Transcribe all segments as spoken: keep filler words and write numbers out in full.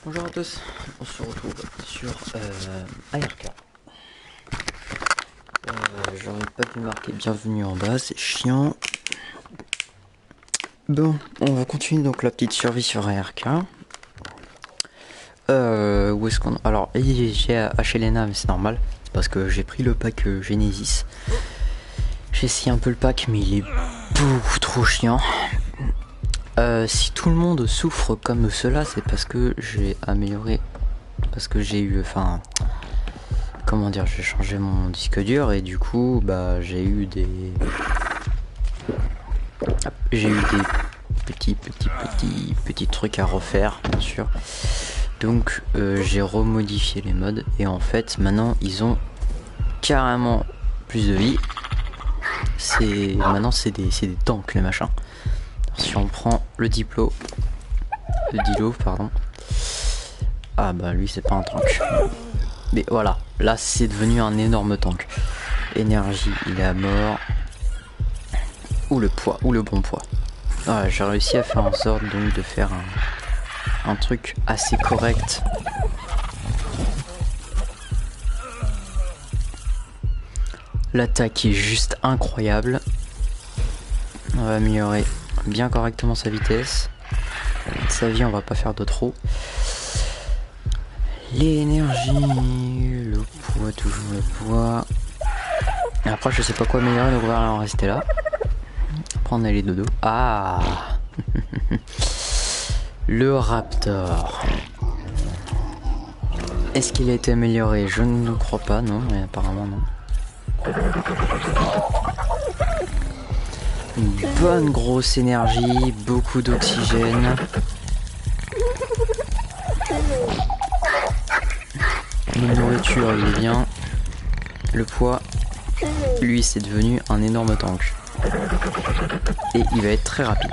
Bonjour à tous, on se retrouve sur euh, A R K. Euh, J'aurais pas pu marquer bienvenue en bas, c'est chiant. Bon, on va continuer donc la petite survie sur A R K. Euh, où est-ce qu'on... Alors, j'ai haché Lena, mais c'est normal, parce que j'ai pris le pack euh, Genesis. J'ai essayé un peu le pack, mais il est beaucoup trop chiant. Euh, si tout le monde souffre comme cela, c'est parce que j'ai amélioré, parce que j'ai eu, enfin, comment dire, j'ai changé mon disque dur et du coup, bah, j'ai eu des, j'ai eu des petits, petits, petits, petits trucs à refaire, bien sûr. Donc, euh, j'ai remodifié les modes et en fait, maintenant, ils ont carrément plus de vie. C'est maintenant, c'est des, c'est des tanks les machins. Si on prend le diplo, le dilo, pardon. Ah bah lui c'est pas un tank. Mais voilà, là c'est devenu un énorme tank. Énergie, il est à mort. Ou le poids, ou le bon poids. Voilà, j'ai réussi à faire en sorte donc de faire un, un truc assez correct. L'attaque est juste incroyable. On va améliorer bien correctement sa vitesse. Sa vie, on va pas faire de trop. L'énergie, le poids, toujours le poids. Et après, je sais pas quoi améliorer, donc on va en rester là. Prendre les dodos. Ah. Le Raptor. Est-ce qu'il a été amélioré? Je ne crois pas, non, mais apparemment non. Une bonne grosse énergie, beaucoup d'oxygène. La nourriture, il est bien. Le poids, lui, c'est devenu un énorme tank. Et il va être très rapide.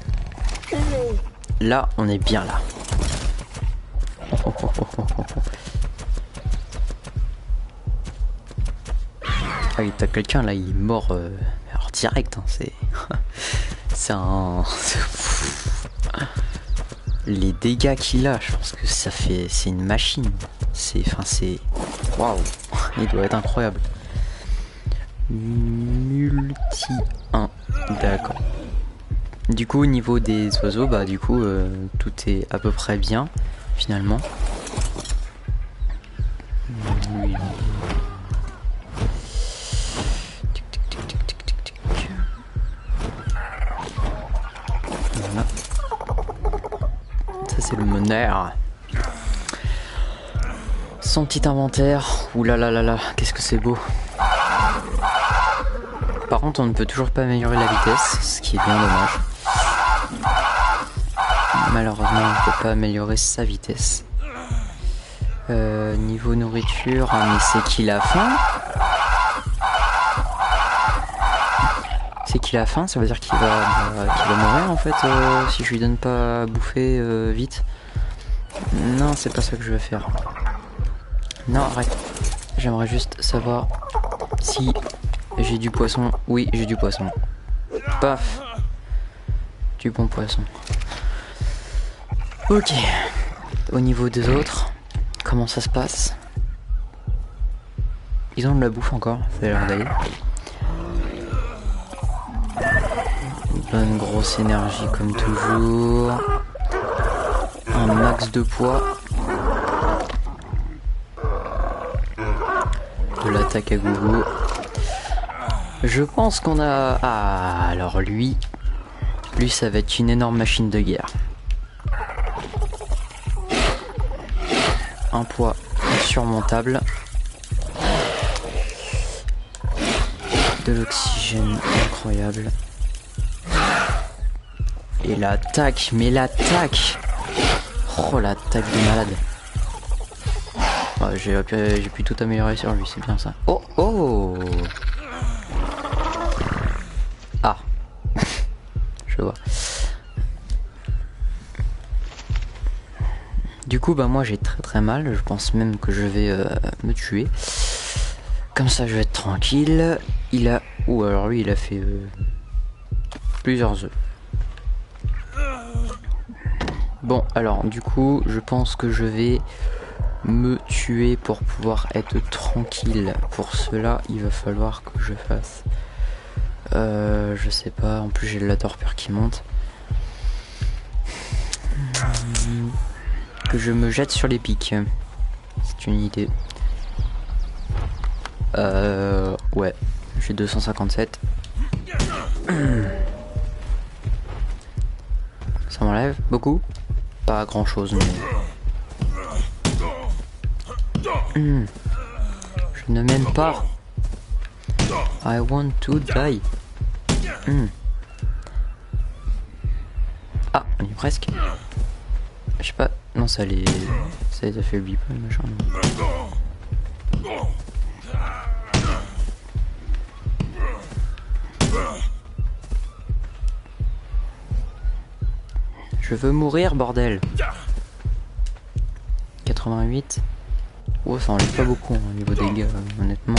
Là, on est bien là. Ah, il tape quelqu'un, là, il est mort. Euh... Alors, direct, hein, c'est... c'est un... Les dégâts qu'il a, je pense que ça fait... C'est une machine. C'est... Enfin, c'est... Waouh. Il doit être incroyable. Multi un. D'accord. Du coup, au niveau des oiseaux, bah du coup, euh, tout est à peu près bien, finalement. Oui. Voilà. Ça, c'est le meneur. Son petit inventaire. Ouh là là là là, qu'est-ce que c'est beau. Par contre, on ne peut toujours pas améliorer la vitesse, ce qui est bien dommage. Malheureusement, on ne peut pas améliorer sa vitesse. Euh, niveau nourriture, mais c'est qu'il a faim. C'est qu'il a faim, ça veut dire qu'il va, euh, qu'il va mourir en fait euh, si je lui donne pas à bouffer euh, vite. Non, c'est pas ça que je vais faire. Non, arrête. J'aimerais juste savoir si j'ai du poisson. Oui, j'ai du poisson. Paf. Du bon poisson. Ok. Au niveau des autres, comment ça se passe? Ils ont de la bouffe encore, ça a l'air d'aller. Bonne grosse énergie comme toujours. Un max de poids. De l'attaque à gogo. Je pense qu'on a... Ah, alors lui... Lui, ça va être une énorme machine de guerre. Un poids insurmontable. De l'oxygène incroyable. Et l'attaque, mais l'attaque! Oh, l'attaque de malade. Ouais, j'ai, j'ai pu tout améliorer sur lui, c'est bien ça. Oh, oh! Ah! Je vois. Du coup, bah moi j'ai très très mal. Je pense même que je vais euh, me tuer. Comme ça, je vais être tranquille. Il a... Ou alors lui, il a fait euh, plusieurs œufs. Bon, alors du coup, je pense que je vais me tuer pour pouvoir être tranquille. Pour cela, il va falloir que je fasse... Euh, je sais pas, en plus j'ai la torpeur qui monte. Que je me jette sur les pics. C'est une idée. Euh... Ouais, j'ai deux cent cinquante-sept. Ça m'enlève beaucoup? Pas grand chose, mais... Mmh. Je ne m'aime pas. I want to die. Mmh. Ah, on y est presque. Je sais pas. Non, ça les... Ça les affaiblit pas, le machin. Je veux mourir, bordel. quatre-vingt-huit. Oh, ça enlève pas beaucoup hein, au niveau des dégâts, honnêtement.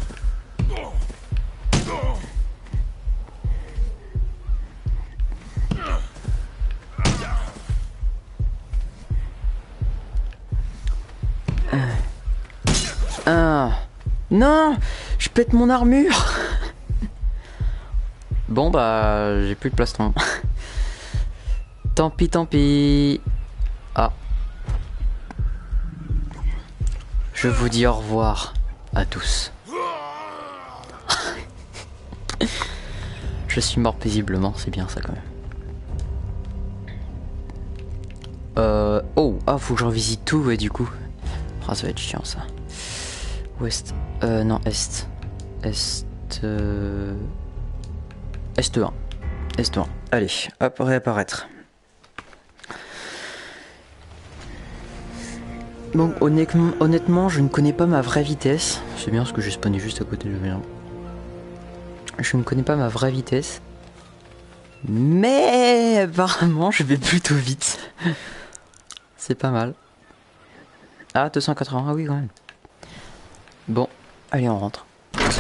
Ah. Non, je pète mon armure. Bon bah, j'ai plus de plastron. Tant pis, tant pis. Ah. Je vous dis au revoir à tous. Je suis mort paisiblement, c'est bien ça quand même. Euh... Oh, ah, faut que je revisite tout, ouais, du coup. Ah, ça va être chiant ça. Ouest. Euh, non, Est. Est. Euh... Est un. Est un. Allez, hop, réapparaître. Bon, honnêtement, honnêtement, je ne connais pas ma vraie vitesse. C'est bien parce que j'ai spawné juste à côté de la merde. Je ne connais pas ma vraie vitesse. Mais apparemment, je vais plutôt vite. C'est pas mal. Ah, deux cent quatre-vingts, ah oui, quand même. Bon, allez, on rentre.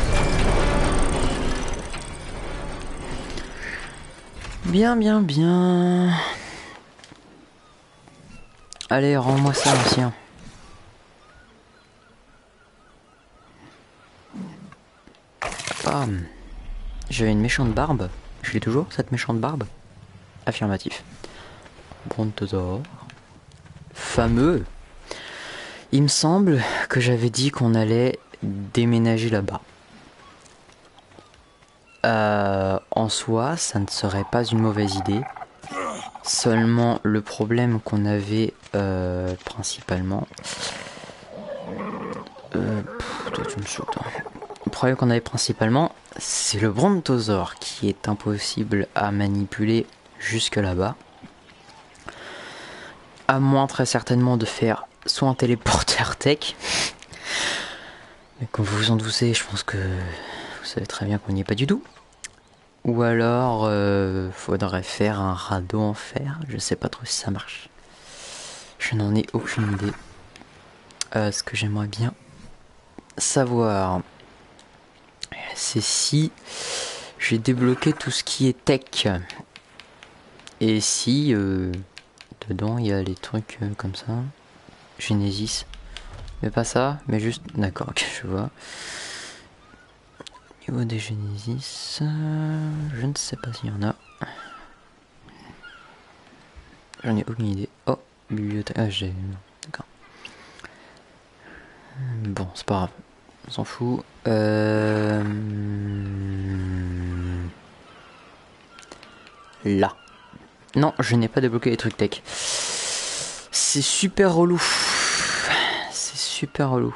Bien, bien, bien. Allez, rends-moi ça, ancien. Bam. J'avais une méchante barbe. Je l'ai toujours, cette méchante barbe. Affirmatif. Brontosaure. Fameux. Il me semble que j'avais dit qu'on allait déménager là-bas. Euh, en soi, ça ne serait pas une mauvaise idée. Seulement, le problème qu'on avait euh, principalement... Euh, pff, toi, tu me sautes, hein. Le problème qu'on avait principalement, c'est le Brontosaure qui est impossible à manipuler jusque là-bas. À moins très certainement de faire soit un téléporteur tech. Mais comme vous vous en doutez, je pense que vous savez très bien qu'on n'y est pas du tout. Ou alors, euh, faudrait faire un radeau en fer. Je sais pas trop si ça marche. Je n'en ai aucune idée. Euh, ce que j'aimerais bien savoir, c'est si j'ai débloqué tout ce qui est tech. Et si euh, dedans il y a les trucs euh, comme ça. Genesis. Mais pas ça, mais juste... D'accord, ok, je vois. Au niveau des Genesis, euh, je ne sais pas s'il y en a. J'en ai aucune idée. Oh, bibliothèque. Ah, j'ai... D'accord. Bon, c'est pas grave. On s'en fout. Euh... Là. Non, je n'ai pas débloqué les trucs tech. C'est super relou. C'est super relou.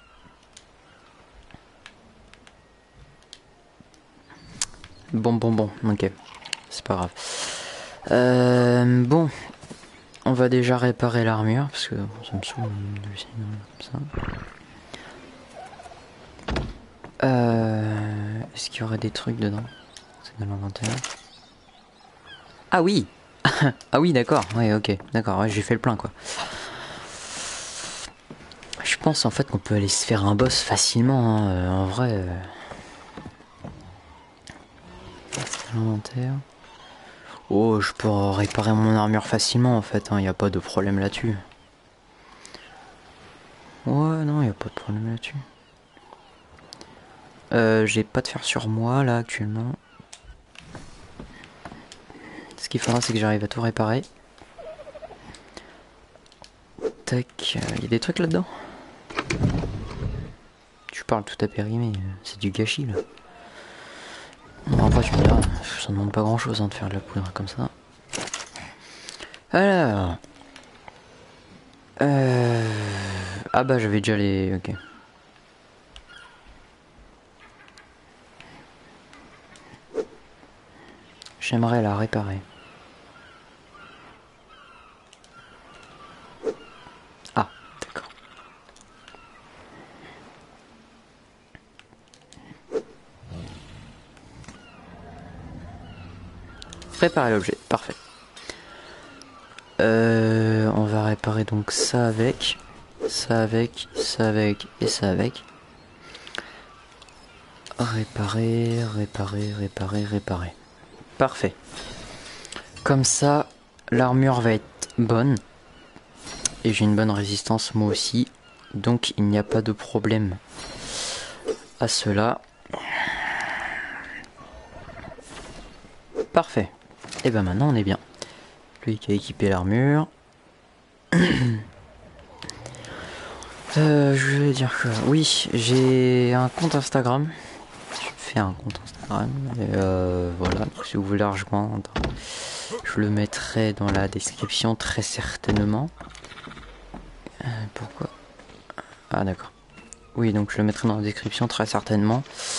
Bon, bon, bon, ok. C'est pas grave. Euh, bon. On va déjà réparer l'armure, parce que bon, ça me saoule de essayer comme ça. Euh, Est-ce qu'il y aurait des trucs dedans? C'est dans l'inventaire. Ah oui. Ah oui, d'accord. Ouais, ok. D'accord, ouais, j'ai fait le plein, quoi. Je pense en fait qu'on peut aller se faire un boss facilement, hein. Euh, en vrai... Euh... C'est l'inventaire. Oh, je peux réparer mon armure facilement en fait, il hein, n'y a pas de problème là-dessus. Ouais, non, il n'y a pas de problème là-dessus. Euh, j'ai pas de fer sur moi là actuellement. Ce qu'il faudra, c'est que j'arrive à tout réparer. Tac, il y a des trucs là-dedans. Tu parles tout à périmé, c'est du gâchis là. Bon, après tu me diras, ça demande pas grand chose hein, de faire de la poudre comme ça. Alors. Euh... Ah bah j'avais déjà les... Ok. J'aimerais la réparer. Ah, d'accord. Réparer l'objet, parfait. Euh, on va réparer donc ça avec, ça avec, ça avec et ça avec. Réparer, réparer, réparer, réparer. Parfait. Comme ça, l'armure va être bonne. Et j'ai une bonne résistance moi aussi. Donc il n'y a pas de problème à cela. Parfait. Et ben maintenant on est bien. Lui qui a équipé l'armure. euh, je vais dire que oui, j'ai un compte Instagram. Je fais un compte Instagram. Et euh, voilà, si vous voulez la rejoindre, je le mettrai dans la description très certainement. Euh, pourquoi? Ah d'accord. Oui, donc je le mettrai dans la description très certainement.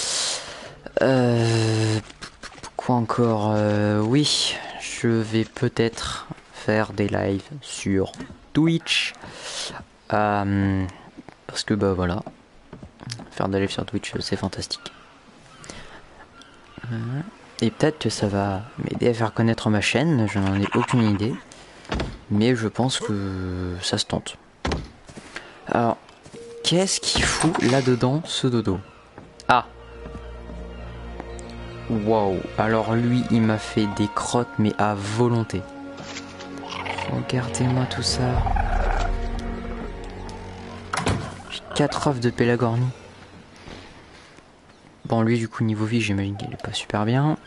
Euh, quoi encore? euh, Oui, je vais peut-être faire des lives sur Twitch. Euh, parce que bah voilà. Faire des lives sur Twitch, c'est fantastique. Euh, et peut-être que ça va m'aider à faire connaître ma chaîne. Je n'en ai aucune idée. Mais je pense que ça se tente. Alors, qu'est-ce qu'il fout là-dedans, ce dodo? Ah! Waouh! Alors lui, il m'a fait des crottes, mais à volonté. Regardez-moi tout ça. J'ai quatre œufs de Pelagorni. Bon, lui, du coup, niveau vie, j'imagine qu'il est pas super bien.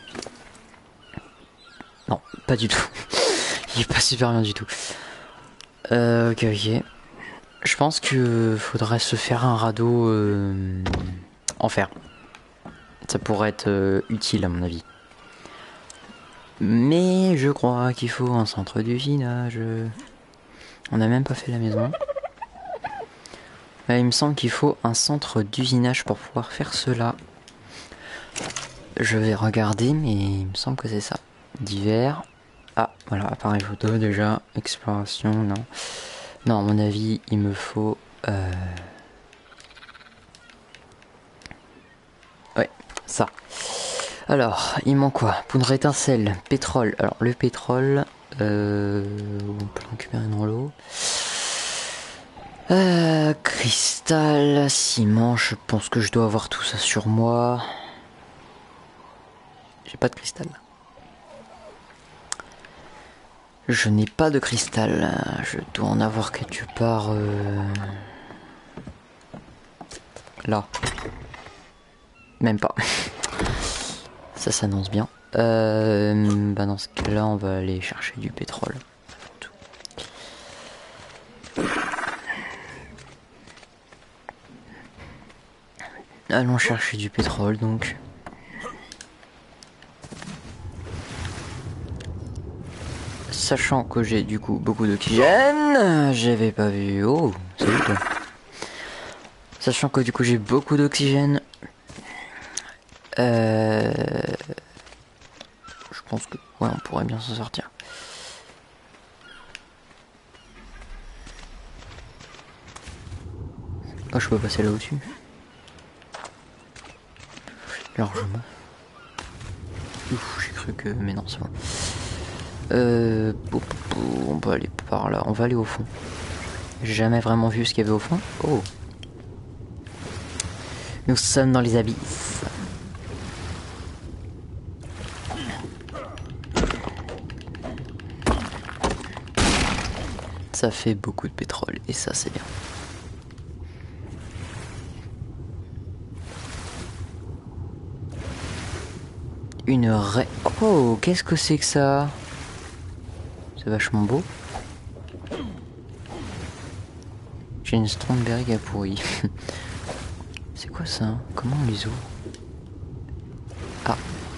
Non, pas du tout. Il est pas super bien du tout. Euh, ok, ok. Je pense que faudrait se faire un radeau euh, en fer. Ça pourrait être euh, utile à mon avis. Mais je crois qu'il faut un centre d'usinage. On n'a même pas fait la maison. Là, il me semble qu'il faut un centre d'usinage pour pouvoir faire cela. Je vais regarder, mais il me semble que c'est ça. Divers. Ah, voilà, appareil photo déjà. Exploration, non. Non, à mon avis, il me faut... Euh... Ouais, ça. Alors, il manque quoi? Poudre étincelle, pétrole. Alors, le pétrole, euh, on peut le récupérer dans l'eau. Euh, cristal, ciment, je pense que je dois avoir tout ça sur moi. J'ai pas de cristal. Je n'ai pas de cristal. Je dois en avoir quelque part. Euh... Là. Même pas. Ça s'annonce bien. Euh, bah dans ce cas-là, on va aller chercher du pétrole. Allons chercher du pétrole donc. Sachant que j'ai du coup beaucoup d'oxygène, j'avais pas vu. Oh, salut toi. Sachant que du coup j'ai beaucoup d'oxygène. Euh... Je pense que ouais, on pourrait bien s'en sortir. Ah, je peux passer là au-dessus. Largement. Ouf, j'ai cru que... Mais non, c'est bon. Euh... On peut aller par là. On va aller au fond. J'ai jamais vraiment vu ce qu'il y avait au fond. Oh. Nous sommes dans les abysses. Ça fait beaucoup de pétrole et ça c'est bien. Une raie. Oh, qu'est-ce que c'est que ça? C'est vachement beau. J'ai une Stromberg à pourri. C'est quoi ça? Comment on les ouvre? Ah.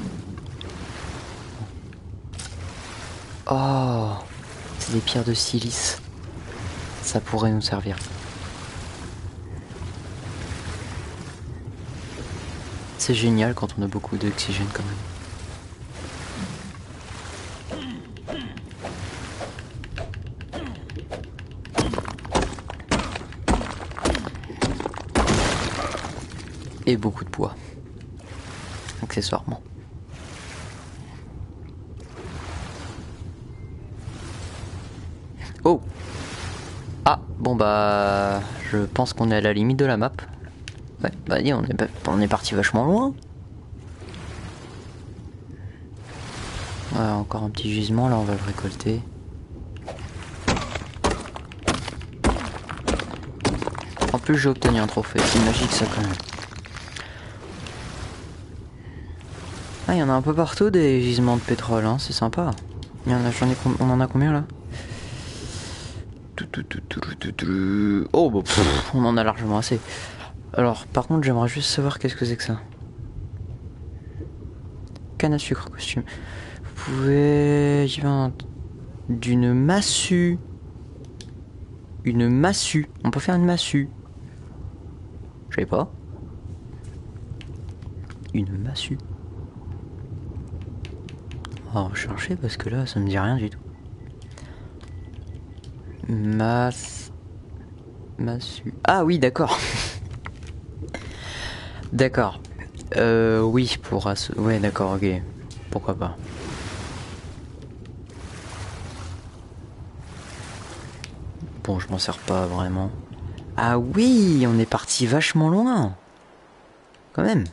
Oh, c'est des pierres de silice. Ça pourrait nous servir. C'est génial quand on a beaucoup d'oxygène quand même. Et beaucoup de poids. Accessoirement. Oh! Ah, bon bah... Je pense qu'on est à la limite de la map. Ouais, bah dis, on est, on est parti vachement loin. Ouais, encore un petit gisement, là on va le récolter. En plus j'ai obtenu un trophée, c'est magique ça quand même. Ah, il y en a un peu partout des gisements de pétrole, hein, c'est sympa. Il y en a, j'en ai, on en a combien là? Oh, bah, pff, on en a largement assez. Alors, par contre, j'aimerais juste savoir qu'est-ce que c'est que ça. Canne à sucre, costume. Vous pouvez... J'y vais un... D'une massue. Une massue. On peut faire une massue. Je sais pas. Une massue. On va chercher parce que là, ça me dit rien du tout. Masse... Massue. Ah oui, d'accord. D'accord. Euh, oui, pour... Asso... Ouais, d'accord, ok. Pourquoi pas. Bon, je m'en sers pas vraiment. Ah oui, on est parti vachement loin. Quand même.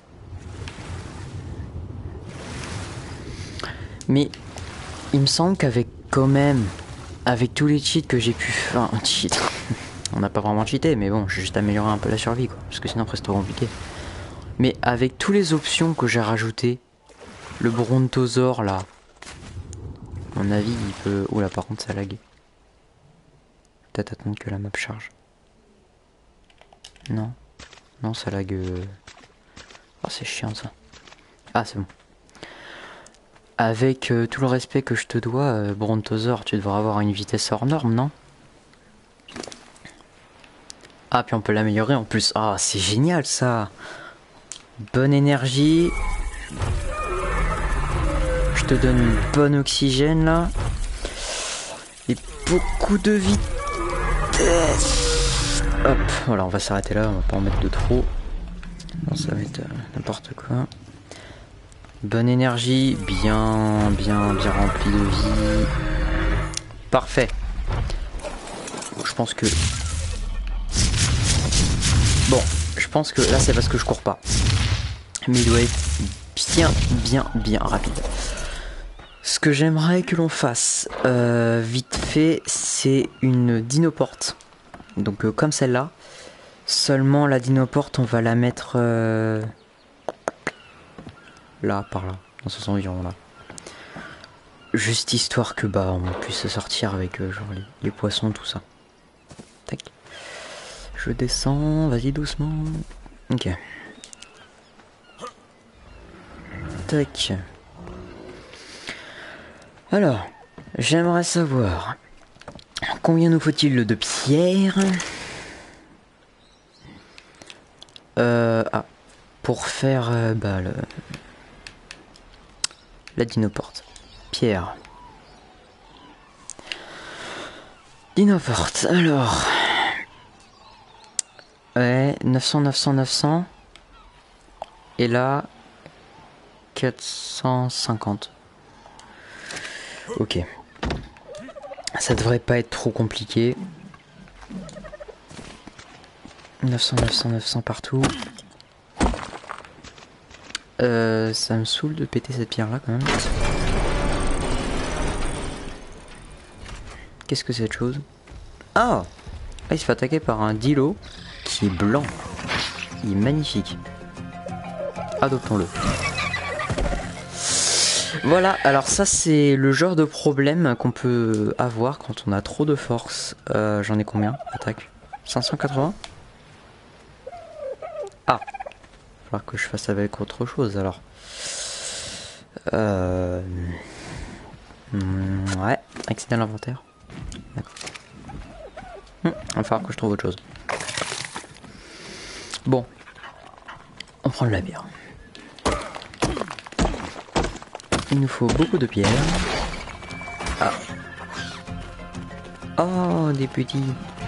Mais il me semble qu'avec quand même, avec tous les cheats que j'ai pu faire, enfin, cheat, on n'a pas vraiment cheaté, mais bon, j'ai juste amélioré un peu la survie, quoi, parce que sinon après c'est trop compliqué. Mais avec toutes les options que j'ai rajoutées, le brontosaure là, à mon avis, il peut. Oula, par contre, ça lag. Peut-être attendre que la map charge. Non, non, ça lag. Euh... Oh, c'est chiant ça. Ah, c'est bon. Avec euh, tout le respect que je te dois, euh, Brontosaur, tu devrais avoir une vitesse hors norme, non? Ah, puis on peut l'améliorer en plus. Ah, c'est génial ça. Bonne énergie. Je te donne une bonne oxygène là. Et beaucoup de vitesse. Hop, voilà, on va s'arrêter là, on va pas en mettre de trop. Non, ça va être euh, n'importe quoi. Bonne énergie, bien, bien, bien rempli de vie. Parfait. Je pense que... Bon, je pense que là c'est parce que je cours pas. Mais il doit être bien, bien, bien rapide. Ce que j'aimerais que l'on fasse, euh, vite fait, c'est une dinoporte. Donc euh, comme celle-là. Seulement la dinoporte, on va la mettre... Euh... Là, par là, dans ce environ là. Juste histoire que bah on puisse sortir avec euh, genre les, les poissons, tout ça. Tac. Je descends, vas-y doucement. Ok. Tac. Alors, j'aimerais savoir combien nous faut-il de pierres. Euh, ah, pour faire euh, bah, le... la dinoporte. Pierre. Dinoporte, alors. Ouais, neuf cents, neuf cents, neuf cents. Et là, quatre cent cinquante. Ok. Ça devrait pas être trop compliqué. neuf cents, neuf cents, neuf cents partout. Euh, ça me saoule de péter cette pierre là quand même. Qu'est-ce que c'est cette chose? Ah, ah, il se fait attaquer par un Dilo qui est blanc. Il est magnifique. Adoptons-le. Voilà, alors ça c'est le genre de problème qu'on peut avoir quand on a trop de force. Euh, J'en ai combien? Attaque cinq cent quatre-vingts. Ah, il va falloir que je fasse avec autre chose alors. Euh... Ouais, accéder à l'inventaire. D'accord. Hum, il va falloir que je trouve autre chose. Bon, on prend de la bière. Il nous faut beaucoup de pierres. Ah. Oh, des petits.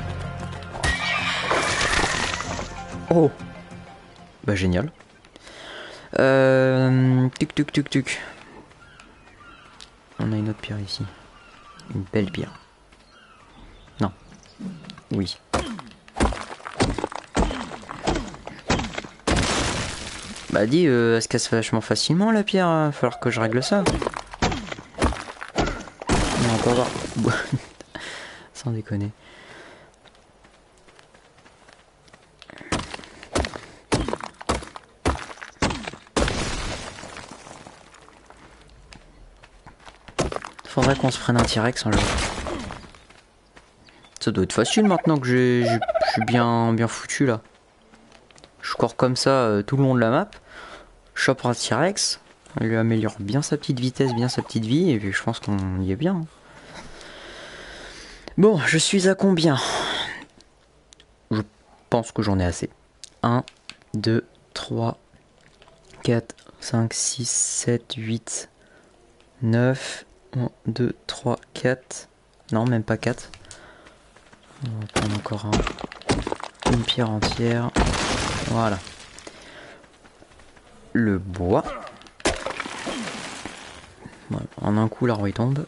Oh. Bah génial. Euh... Tuc tuc tuc tuc. On a une autre pierre ici. Une belle pierre. Non. Oui. Bah dis, euh, elle se casse vachement facilement la pierre. Il va falloir que je règle ça. Non, on peut avoir... Sans déconner. Faudrait qu'on se prenne un T-Rex un jour. Ça doit être facile maintenant que je suis bien, bien foutu là. Je cours comme ça euh, tout le long de la map. Je chope un T-Rex. Il lui améliore bien sa petite vitesse, bien sa petite vie. Et puis je pense qu'on y est bien. Bon, je suis à combien? Je pense que j'en ai assez. un, deux, trois, quatre, cinq, six, sept, huit, neuf... un, deux, trois, quatre. Non, même pas quatre. On va prendre encore un. Une pierre entière. Voilà. Le bois. Voilà. En un coup, l'arbre il tombe.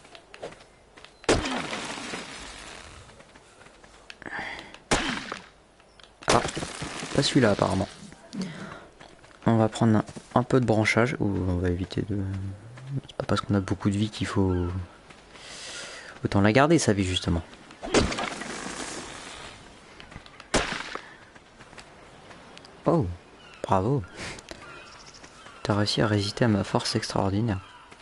Ah, pas celui-là apparemment. On va prendre un, un peu de branchage. Ou on va éviter de... C'est pas parce qu'on a beaucoup de vie qu'il faut... Autant la garder sa vie justement. Oh, bravo. T'as réussi à résister à ma force extraordinaire.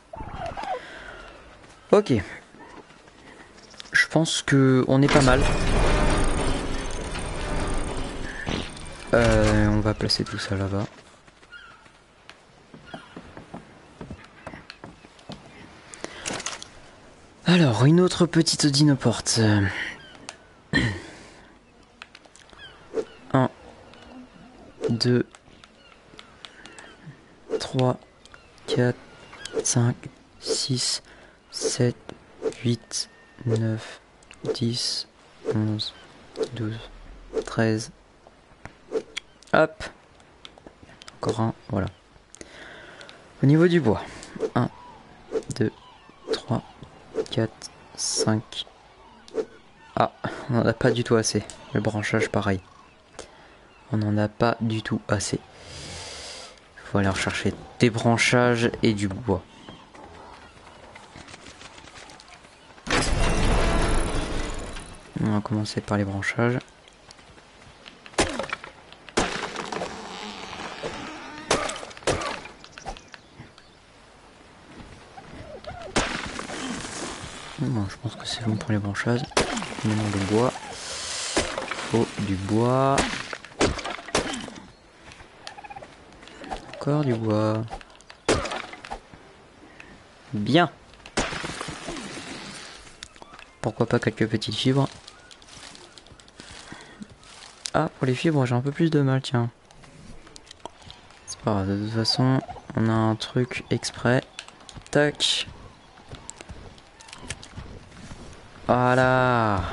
Ok. Je pense que on est pas mal. Euh, on va placer tout ça là-bas. Alors, une autre petite dinoporte. un, deux, trois, quatre, cinq, six, sept, huit, neuf, dix, onze, douze, treize. Hop. Encore un, voilà. Au niveau du bois. un, deux, trois, quatre, cinq. Ah, on n'en a pas du tout assez. Le branchage pareil. On n'en a pas du tout assez. Il faut aller rechercher des branchages et du bois. On va commencer par les branchages. Bon, je pense que c'est bon pour les branchages. Maintenant le bois. Faut du bois. Encore du bois. Bien. Pourquoi pas quelques petites fibres. Ah, pour les fibres, j'ai un peu plus de mal, tiens. C'est pas grave, de toute façon, on a un truc exprès. Tac. Voilà.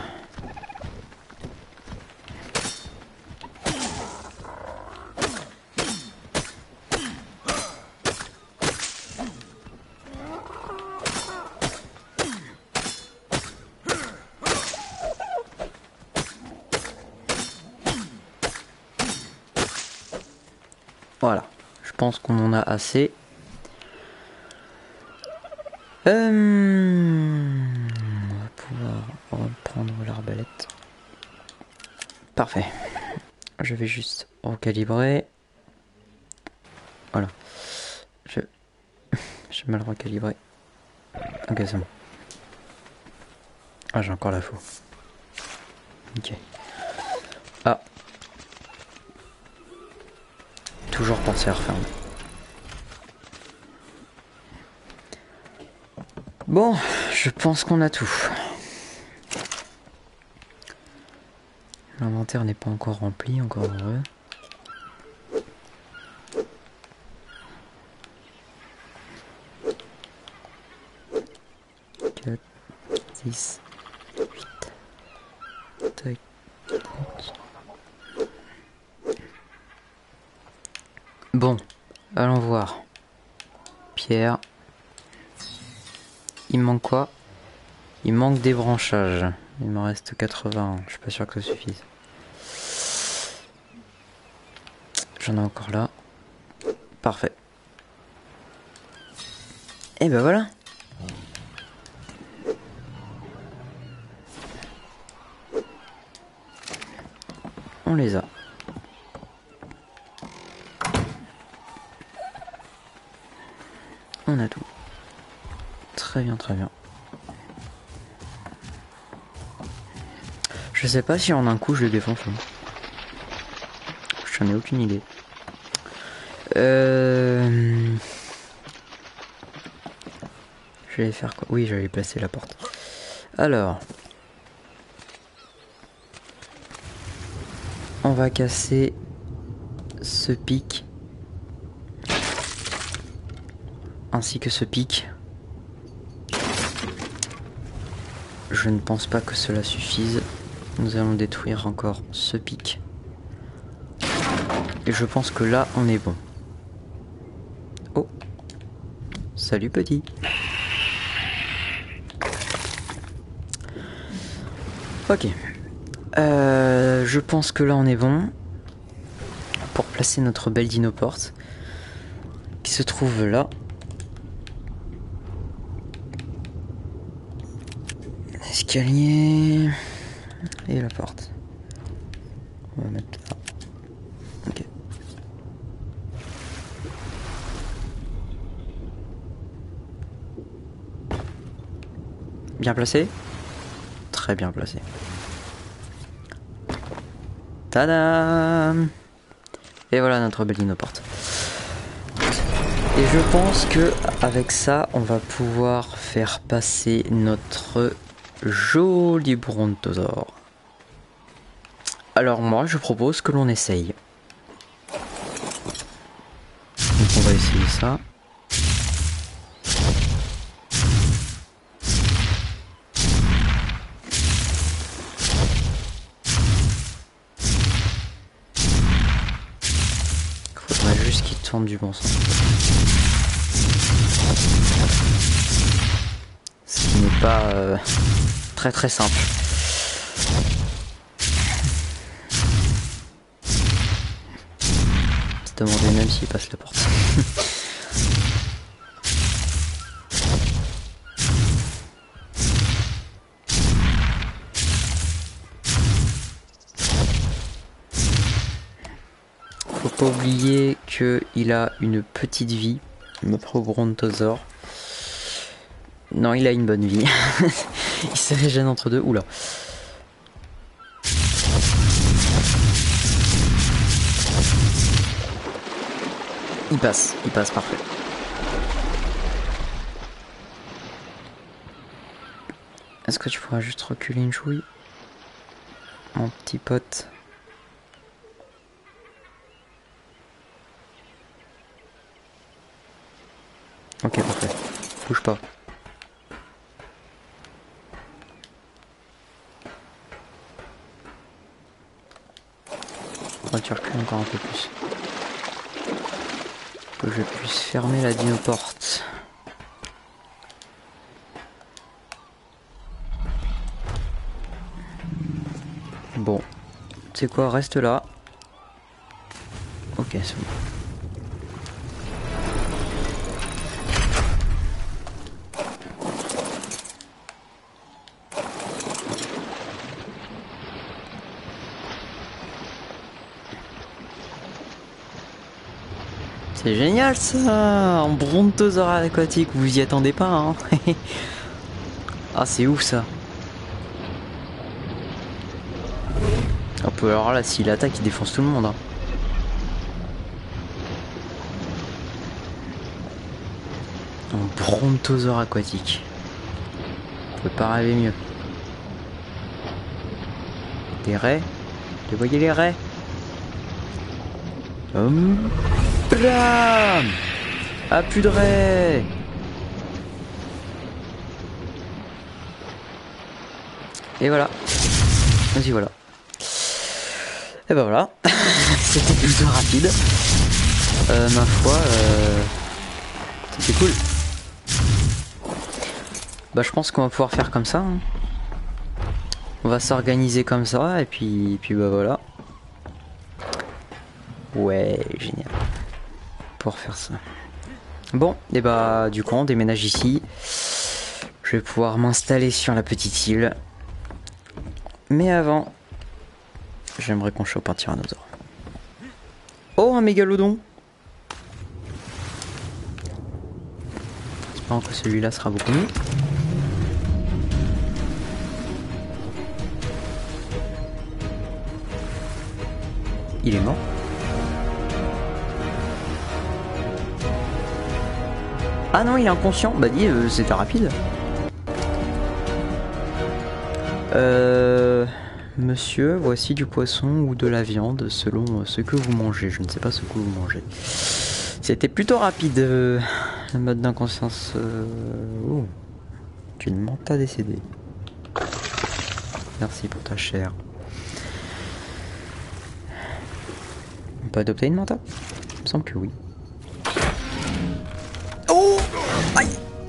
Voilà, je pense qu'on en a assez. Euh... On va pouvoir reprendre l'arbalète. Parfait. Je vais juste recalibrer. Voilà. Je... J'ai mal recalibré. Ok, c'est bon. Ah, j'ai encore la faux. Ok. Ah. Toujours penser à refermer. Bon, je pense qu'on a tout. L'inventaire n'est pas encore rempli, encore heureux. quatre, six, huit. Tac, tac. Bon, allons voir. Pierre. Il manque quoi? Il manque des branchages. Il m'en reste quatre-vingts. Je suis pas sûr que ça suffise. J'en ai encore là. Parfait. Et ben voilà. On les a. On a tout. Très bien, très bien. Je sais pas si en un coup je le défonce. J'en ai aucune idée. Euh... Je vais faire quoi? Oui, j'allais placer la porte. Alors... On va casser ce pic. Ainsi que ce pic. Je ne pense pas que cela suffise. Nous allons détruire encore ce pic. Et je pense que là, on est bon. Oh. Salut petit. Ok. Euh, je pense que là, on est bon. Pour placer notre belle dinoporte. Qui se trouve là. Escalier. Et la porte. On va mettre là. Ok. Bien placé? Très bien placé. Tadam! Et voilà notre belle dinoporte. Et je pense que avec ça, on va pouvoir faire passer notre joli brontosaure. Alors moi, je propose que l'on essaye. Donc on va essayer ça. Il faudrait juste qu'il tourne du bon sens. Ce qui n'est pas euh, très très simple. Se demander même s'il passe la porte. Faut pas oublier qu'il a une petite vie, notre brontosaure. Non, il a une bonne vie. Il se régène entre deux. Oula. Il passe, il passe, parfait. Est-ce que tu pourras juste reculer une chouille, mon petit pote? Ok, parfait. Bouge pas. Faudra que tu recules encore un peu plus. Que je puisse fermer la dinoporte. Bon. Tu sais quoi, reste là. Ok, c'est bon. C'est génial ça. En brontosaure aquatique, vous y attendez pas hein. Ah c'est ouf ça. Hop, alors là s'il attaque il défonce tout le monde hein. Un brontosaure aquatique. On peut pas rêver mieux. Des raies. Vous voyez les raies? Hum. Blam. Ah plus de raies. Et voilà. Vas-y voilà. Et ben voilà. C'était plutôt rapide. Euh, ma foi, euh... c'était cool. Bah je pense qu'on va pouvoir faire comme ça. Hein. On va s'organiser comme ça et puis, et puis bah voilà. Ouais, génial. Pour faire ça. Bon, et bah du coup on déménage ici. Je vais pouvoir m'installer sur la petite île. Mais avant, j'aimerais qu'on chope un tyrannosaure. Oh, un mégalodon. J'espère que celui-là sera beaucoup mieux. Il est mort. Ah non, il est inconscient. Bah dis, euh, c'était rapide. Euh... Monsieur, voici du poisson ou de la viande selon ce que vous mangez. Je ne sais pas ce que vous mangez. C'était plutôt rapide. Euh, le mode d'inconscience. Euh... Oh. Tu es une manta décédée. Merci pour ta chair. On peut adopter une manta? Il me semble que oui. Oh! Aïe!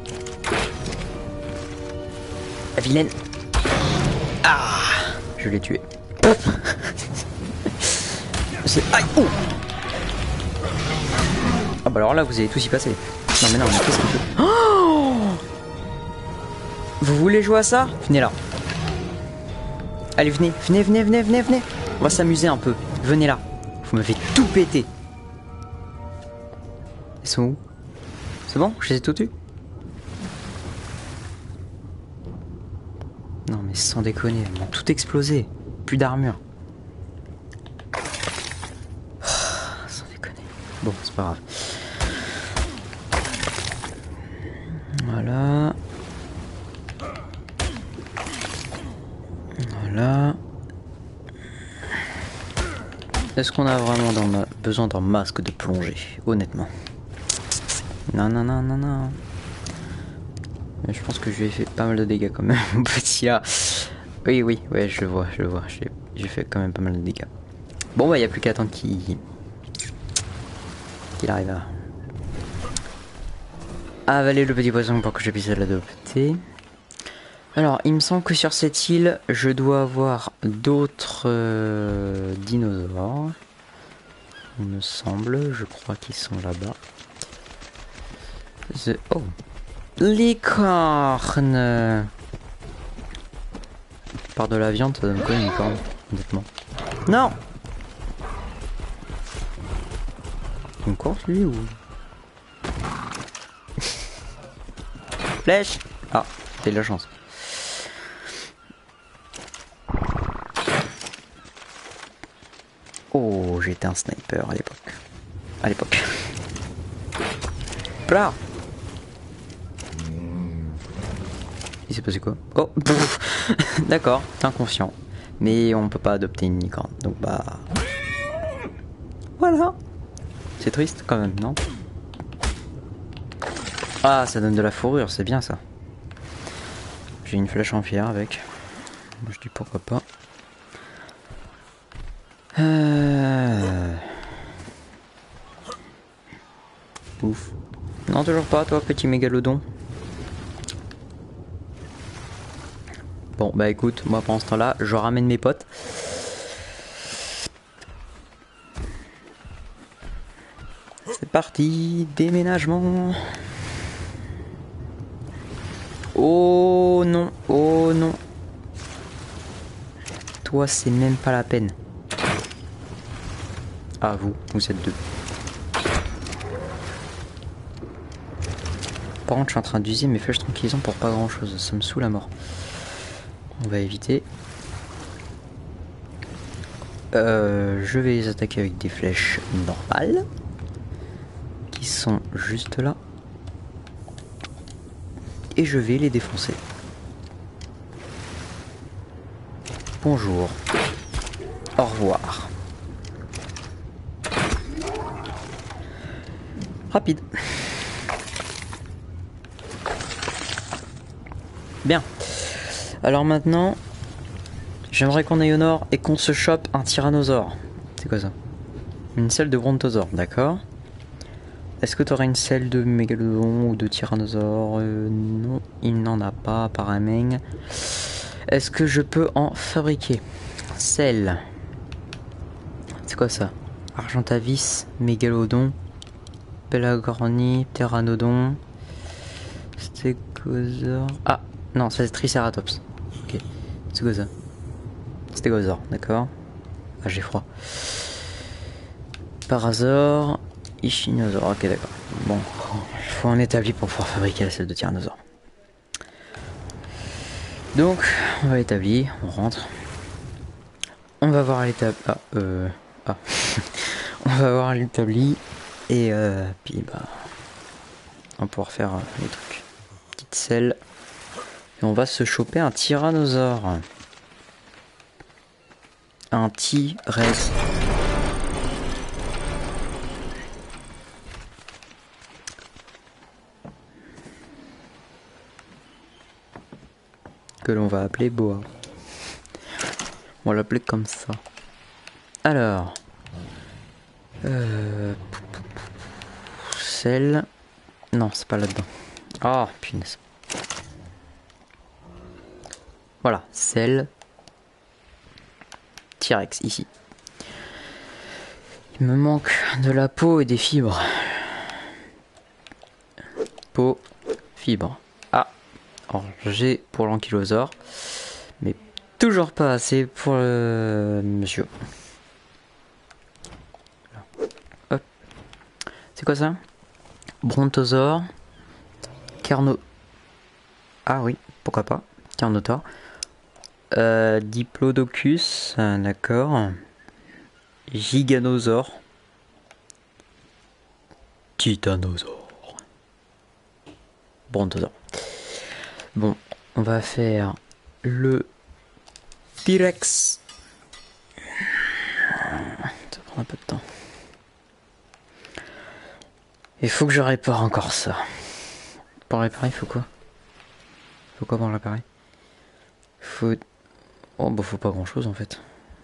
La vilaine! Ah! Je l'ai tué. C'est... Aïe! Oh! Ah bah alors là vous allez tous y passer. Non mais non mais qu'est-ce qu'il fait? Oh! Vous voulez jouer à ça? Venez là. Allez venez, venez, venez, venez, venez, venez. On va s'amuser un peu. Venez là. Vous m'avez tout pété. Ils sont où? C'est bon? Je les ai tout tués? Non mais sans déconner, ils m'ont tout explosé. Plus d'armure. Sans déconner. Bon, c'est pas grave. Voilà. Voilà. Est-ce qu'on a vraiment dans ma... besoin d'un masque de plongée? Honnêtement. Non, non, non, non, non. Mais je pense que je lui ai fait pas mal de dégâts quand même, mon petit là. Oui, oui, ouais, je le vois, je le vois. J'ai fait quand même pas mal de dégâts. Bon, bah, il n'y a plus qu'à attendre qu'il qu'il arrive à... à avaler le petit poisson pour que je puisse l'adopter. Alors, il me semble que sur cette île, je dois avoir d'autres euh, dinosaures. Il me semble, je crois qu'ils sont là-bas. The... Oh, licorne. Par de la viande, ça donne quoi une licorne, honnêtement? Non. Une course lui ou... Flèche. Ah, t'as de la chance. Oh, j'étais un sniper à l'époque. À l'époque. Là. Il s'est passé quoi? Oh, d'accord, t'es inconscient. Mais on peut pas adopter une licorne, donc bah... Voilà. C'est triste quand même, non? Ah, ça donne de la fourrure, c'est bien ça. J'ai une flèche en pierre avec. Moi je dis pourquoi pas. Euh... Ouf. Non, toujours pas, toi, petit mégalodon. Bon, bah écoute, moi pendant ce temps-là, je ramène mes potes. C'est parti, déménagement. Oh non, oh non. Toi, c'est même pas la peine. Ah, vous, vous êtes deux. Par contre, je suis en train d'user mes flèches tranquillisantes pour pas grand chose. Ça me saoule à mort. On va éviter. Euh, je vais les attaquer avec des flèches normales. Qui sont juste là. Et je vais les défoncer. Bonjour. Au revoir. Rapide. Bien. Alors maintenant, j'aimerais qu'on aille au nord et qu'on se chope un tyrannosaure. C'est quoi ça? Une selle de brontosaure, d'accord. Est-ce que tu aurais une selle de mégalodon ou de tyrannosaure? euh, Non, il n'en a pas apparemment. Est-ce que je peux en fabriquer? Selle. C'est quoi ça? Argentavis, mégalodon, Pelagorni, pteranodon, stégosaure. Ah, non, c'est Triceratops. Ok, c'est quoi ça? Stégosaure, d'accord. Ah, j'ai froid. Parasaure, Ichinosaure, ok, d'accord. Bon, il faut un établi pour pouvoir fabriquer la selle de tyrannosaure. Donc, on va l'établir, on rentre. On va voir l'établi. Ah, euh. Ah. On va voir l'établi. Et euh, puis, bah. On va pouvoir faire euh, les trucs. Petite selle. Et on va se choper un tyrannosaure. Un T-Rex. Que l'on va appeler Boa. On va l'appeler comme ça. Alors. Euh... Celle. Non, c'est pas là-dedans. Oh, punaise. Voilà, celle. T-Rex, ici. Il me manque de la peau et des fibres. Peau, fibres. Ah, alors j'ai pour l'ankylosaure, mais toujours pas assez pour le monsieur. Hop. C'est quoi ça? Brontosaure. Carno. Ah oui, pourquoi pas. Carnotaure. Euh, Diplodocus, euh, d'accord. Giganosaure. Titanosaure. Brontosaure. Bon, on va faire le T-Rex. Ça prend un peu de temps. Il faut que je répare encore ça. Pour réparer, il faut quoi? Il faut quoi pour réparer? Faut... Oh bah faut pas grand chose en fait.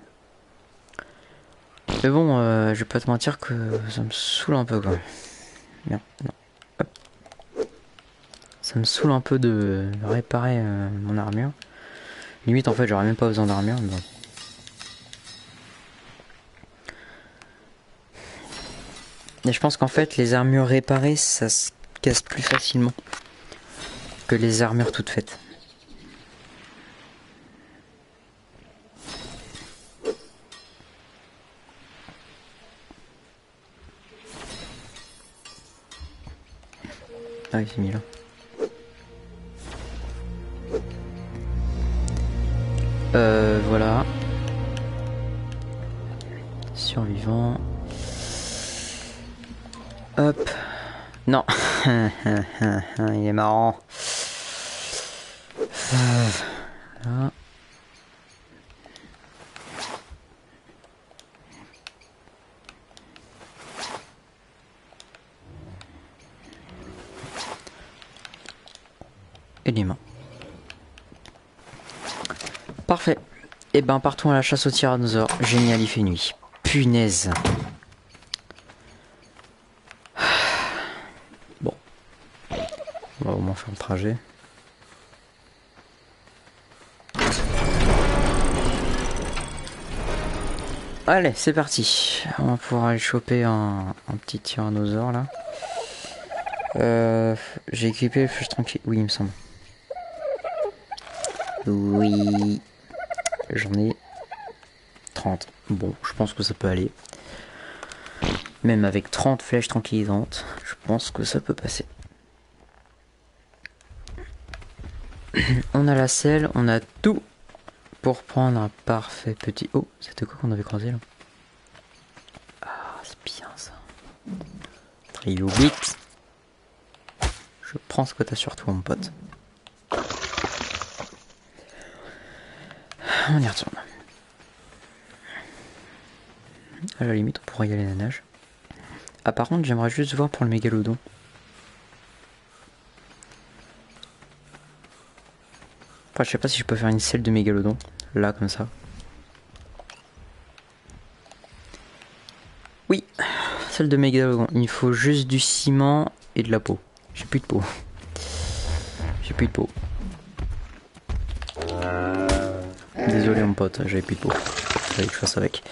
Mais bon, euh, je vais pas te mentir que ça me saoule un peu quoi. Merde, non. Hop. Ça me saoule un peu de réparer euh, mon armure. Limite en fait j'aurais même pas besoin d'armure. Mais bon. Et je pense qu'en fait les armures réparées ça se casse plus facilement que les armures toutes faites. Ah oui, c'est mis là. Euh, voilà. Survivant. Hop. Non. Il est marrant. Là. Et les mains. Parfait. Et ben partons à la chasse au tyrannosaure. Génial, il fait nuit. Punaise. Bon. On va au moins faire le trajet. Allez, c'est parti. On va pouvoir aller choper un, un petit tyrannosaure là. Euh, J'ai équipé le flèche tranquille. Oui, il me semble. Oui. J'en ai trente. Bon, je pense que ça peut aller. Même avec trente flèches tranquillisantes, je pense que ça peut passer. on a la selle, on a tout pour prendre un parfait petit... Oh, c'était quoi qu'on avait croisé là? Ah, c'est bien ça. Trio bit. Je prends ce que t'as sur toi, mon pote. On y retourne. À la limite, on pourra y aller à la nage. Ah, par contre, j'aimerais juste voir pour le mégalodon. Enfin, je sais pas si je peux faire une selle de mégalodon. Là, comme ça. Oui, selle de mégalodon. Il faut juste du ciment et de la peau. J'ai plus de peau. J'ai plus de peau. Désolé, mon pote, j'avais plus de peau. Fallait que je fasse avec.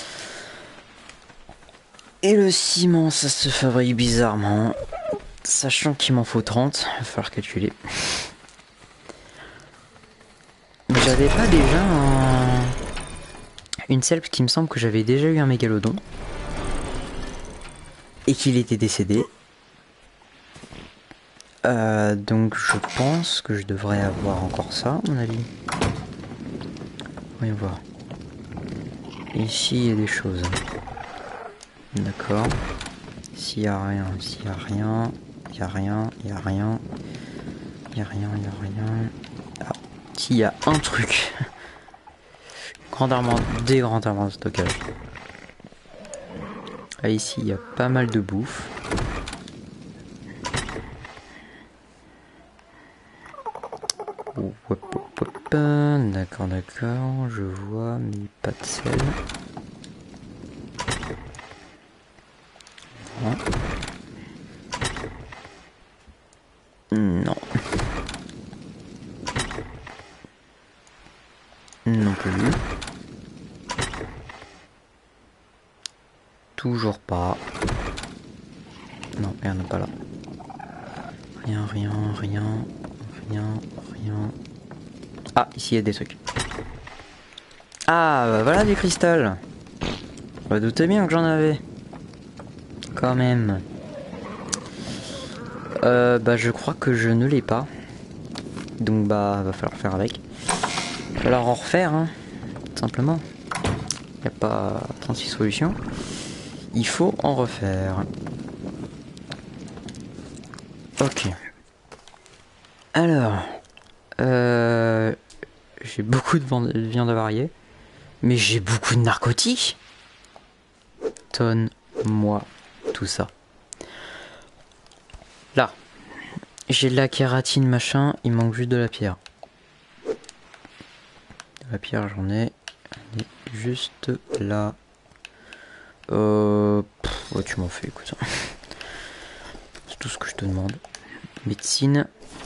Et le ciment, ça se fabrique bizarrement. Sachant qu'il m'en faut trente, il va falloir calculer. Mais j'avais pas déjà un... une selle qui me semble que j'avais déjà eu un mégalodon. Et qu'il était décédé. Euh, donc je pense que je devrais avoir encore ça, à mon avis. Voyons voir. Ici, il y a des choses. D'accord. S'il y a rien, s'il y a rien, il y a rien, il y a rien, il y a rien, il y a rien. Ah, s'il y a un truc. Grand armoire, des grands armoires de stockage. Ah, ici, il y a pas mal de bouffe. D'accord, d'accord, je vois, mais pas de sel. Non. Non. Non plus. Toujours pas. Non, rien n'est pas là. Rien, rien, rien, rien, rien. Ah, ici il y a des trucs. Ah, bah voilà du cristal. On va douter bien que j'en avais. Quand même. Euh, bah je crois que je ne l'ai pas. Donc bah va falloir faire avec. Va falloir en refaire, hein. Tout simplement. Il n'y a pas trente-six solutions. Il faut en refaire. Ok. Alors. Euh, j'ai beaucoup de viande avariée. Mais j'ai beaucoup de narcotiques. Donne-moi tout ça. Là. J'ai de la kératine machin. Il manque juste de la pierre. De la pierre j'en ai. Elle est juste là. Euh, pff, ouais, tu m'en fais, écoute. C'est tout ce que je te demande. Médecine.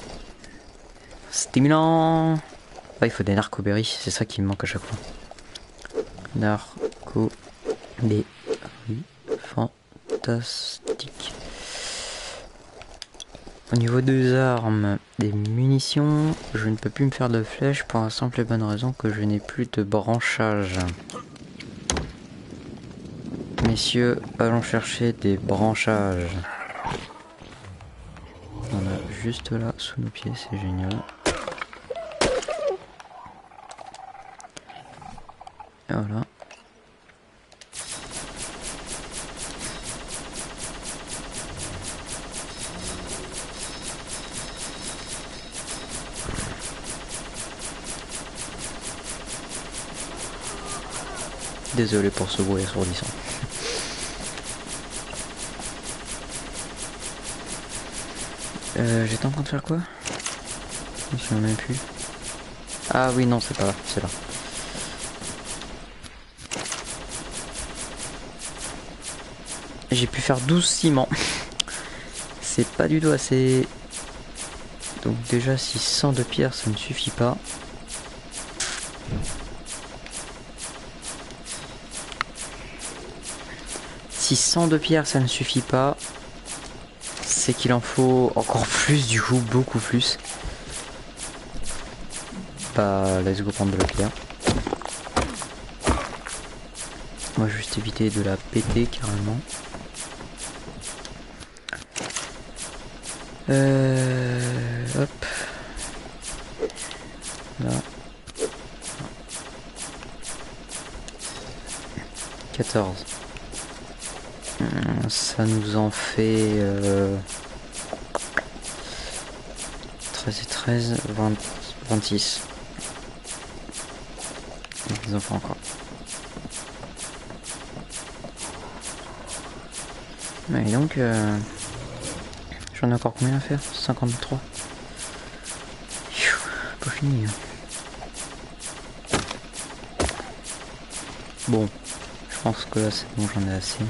Stimulant. Ah, il faut des narcoberries, c'est ça qui me manque à chaque fois. Narcoberries. Fantastique. Au niveau des armes, des munitions, je ne peux plus me faire de flèches pour la simple et bonne raison que je n'ai plus de branchage. Messieurs, allons chercher des branchages. On a juste là sous nos pieds, c'est génial. Et voilà. Désolé pour ce bruit assourdissant. Euh, j'étais en train de faire quoi? Je me souviens même plus. Ah oui, non, c'est pas là, c'est là. J'ai pu faire douze ciments. C'est pas du tout assez. Donc déjà, six cents de pierre, ça ne suffit pas. six cents de pierre, ça ne suffit pas. C'est qu'il en faut encore plus, du coup, beaucoup plus. Bah, let's go prendre de la pierre. On va juste éviter de la péter carrément. Euh, hop. Là. quatorze. Ça nous en fait euh, treize et treize, vingt, vingt-six. Des enfants encore. Et donc, euh, j'en ai encore combien à faire? cinquante-trois. Pas fini. Bon, je pense que là c'est bon, j'en ai assez.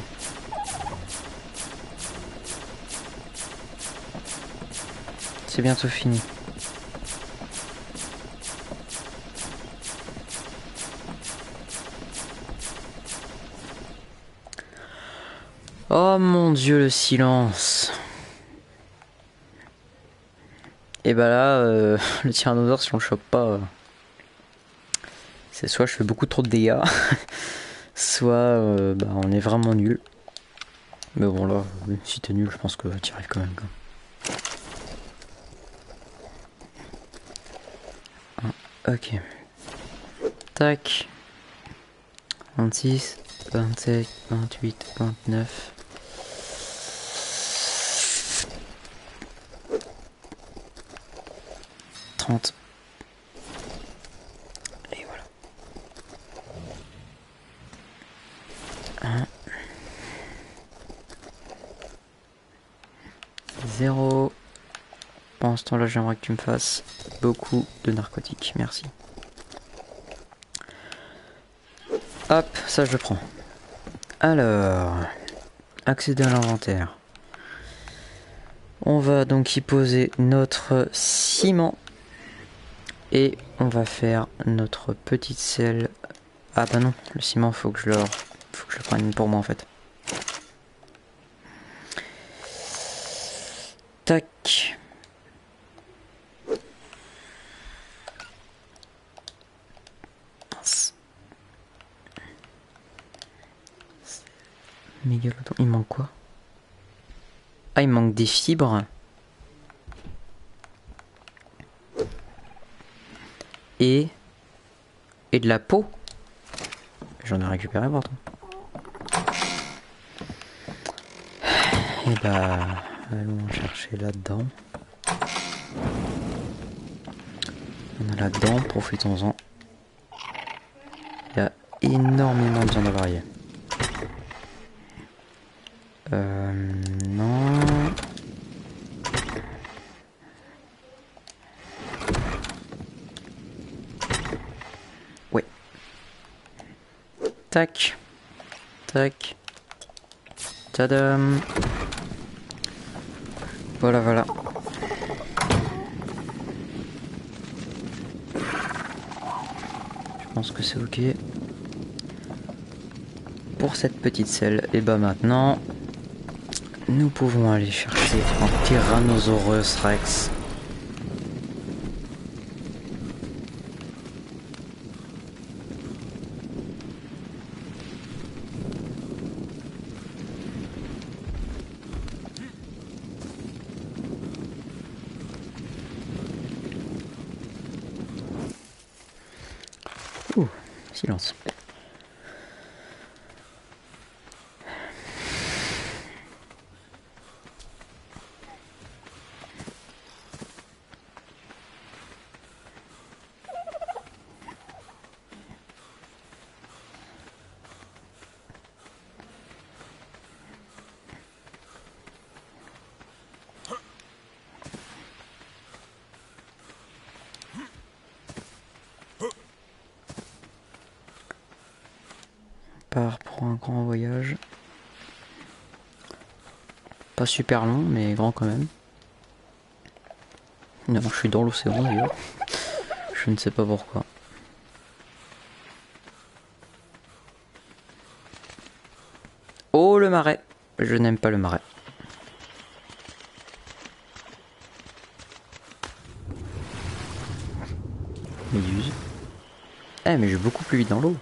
C'est bientôt fini. Oh mon Dieu, le silence. Et bah là, euh, le tyrannosaure, si on le chope pas, euh, c'est soit je fais beaucoup trop de dégâts, soit euh, bah, on est vraiment nul. Mais bon là, si t'es nul, je pense que tu y arrives quand même. Quoi. Ok. Tac. vingt-six, vingt-sept, vingt-huit, vingt-neuf. trente. Et voilà. un. zéro. Pendant ce temps-là, j'aimerais que tu me fasses beaucoup de narcotiques. Merci. Hop, ça je prends. Alors, accéder à l'inventaire. On va donc y poser notre ciment. Et on va faire notre petite selle. Ah bah non, le ciment, faut que je le, faut que je le prenne pour moi en fait. Tac. Mégalodon, il manque quoi? Ah, il manque des fibres. Et... Et de la peau. J'en ai récupéré pourtant. Et bah... allons chercher là-dedans. On a là-dedans, profitons-en. Il y a énormément de viande avariée. Euh... Non... Ouais. Tac. Tac. Tadam. Voilà, voilà. Je pense que c'est ok. Pour cette petite selle, et bah maintenant, nous pouvons aller chercher un Tyrannosaurus Rex. Ouh, silence. Part pour un grand voyage. Pas super long, mais grand quand même. Non, je suis dans l'océan d'ailleurs. Je ne sais pas pourquoi. Oh, le marais. Je n'aime pas le marais. Méduse. Eh, mais je vais beaucoup plus vite dans l'eau.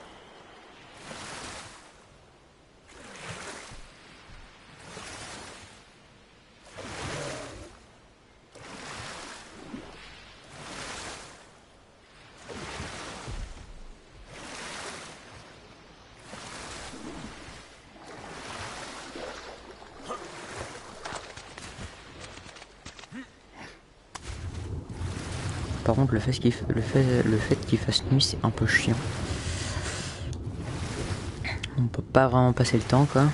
par contre le fait qu'il le fait le fait qu'il fasse nuit c'est un peu chiant. On peut pas vraiment passer le temps quoi.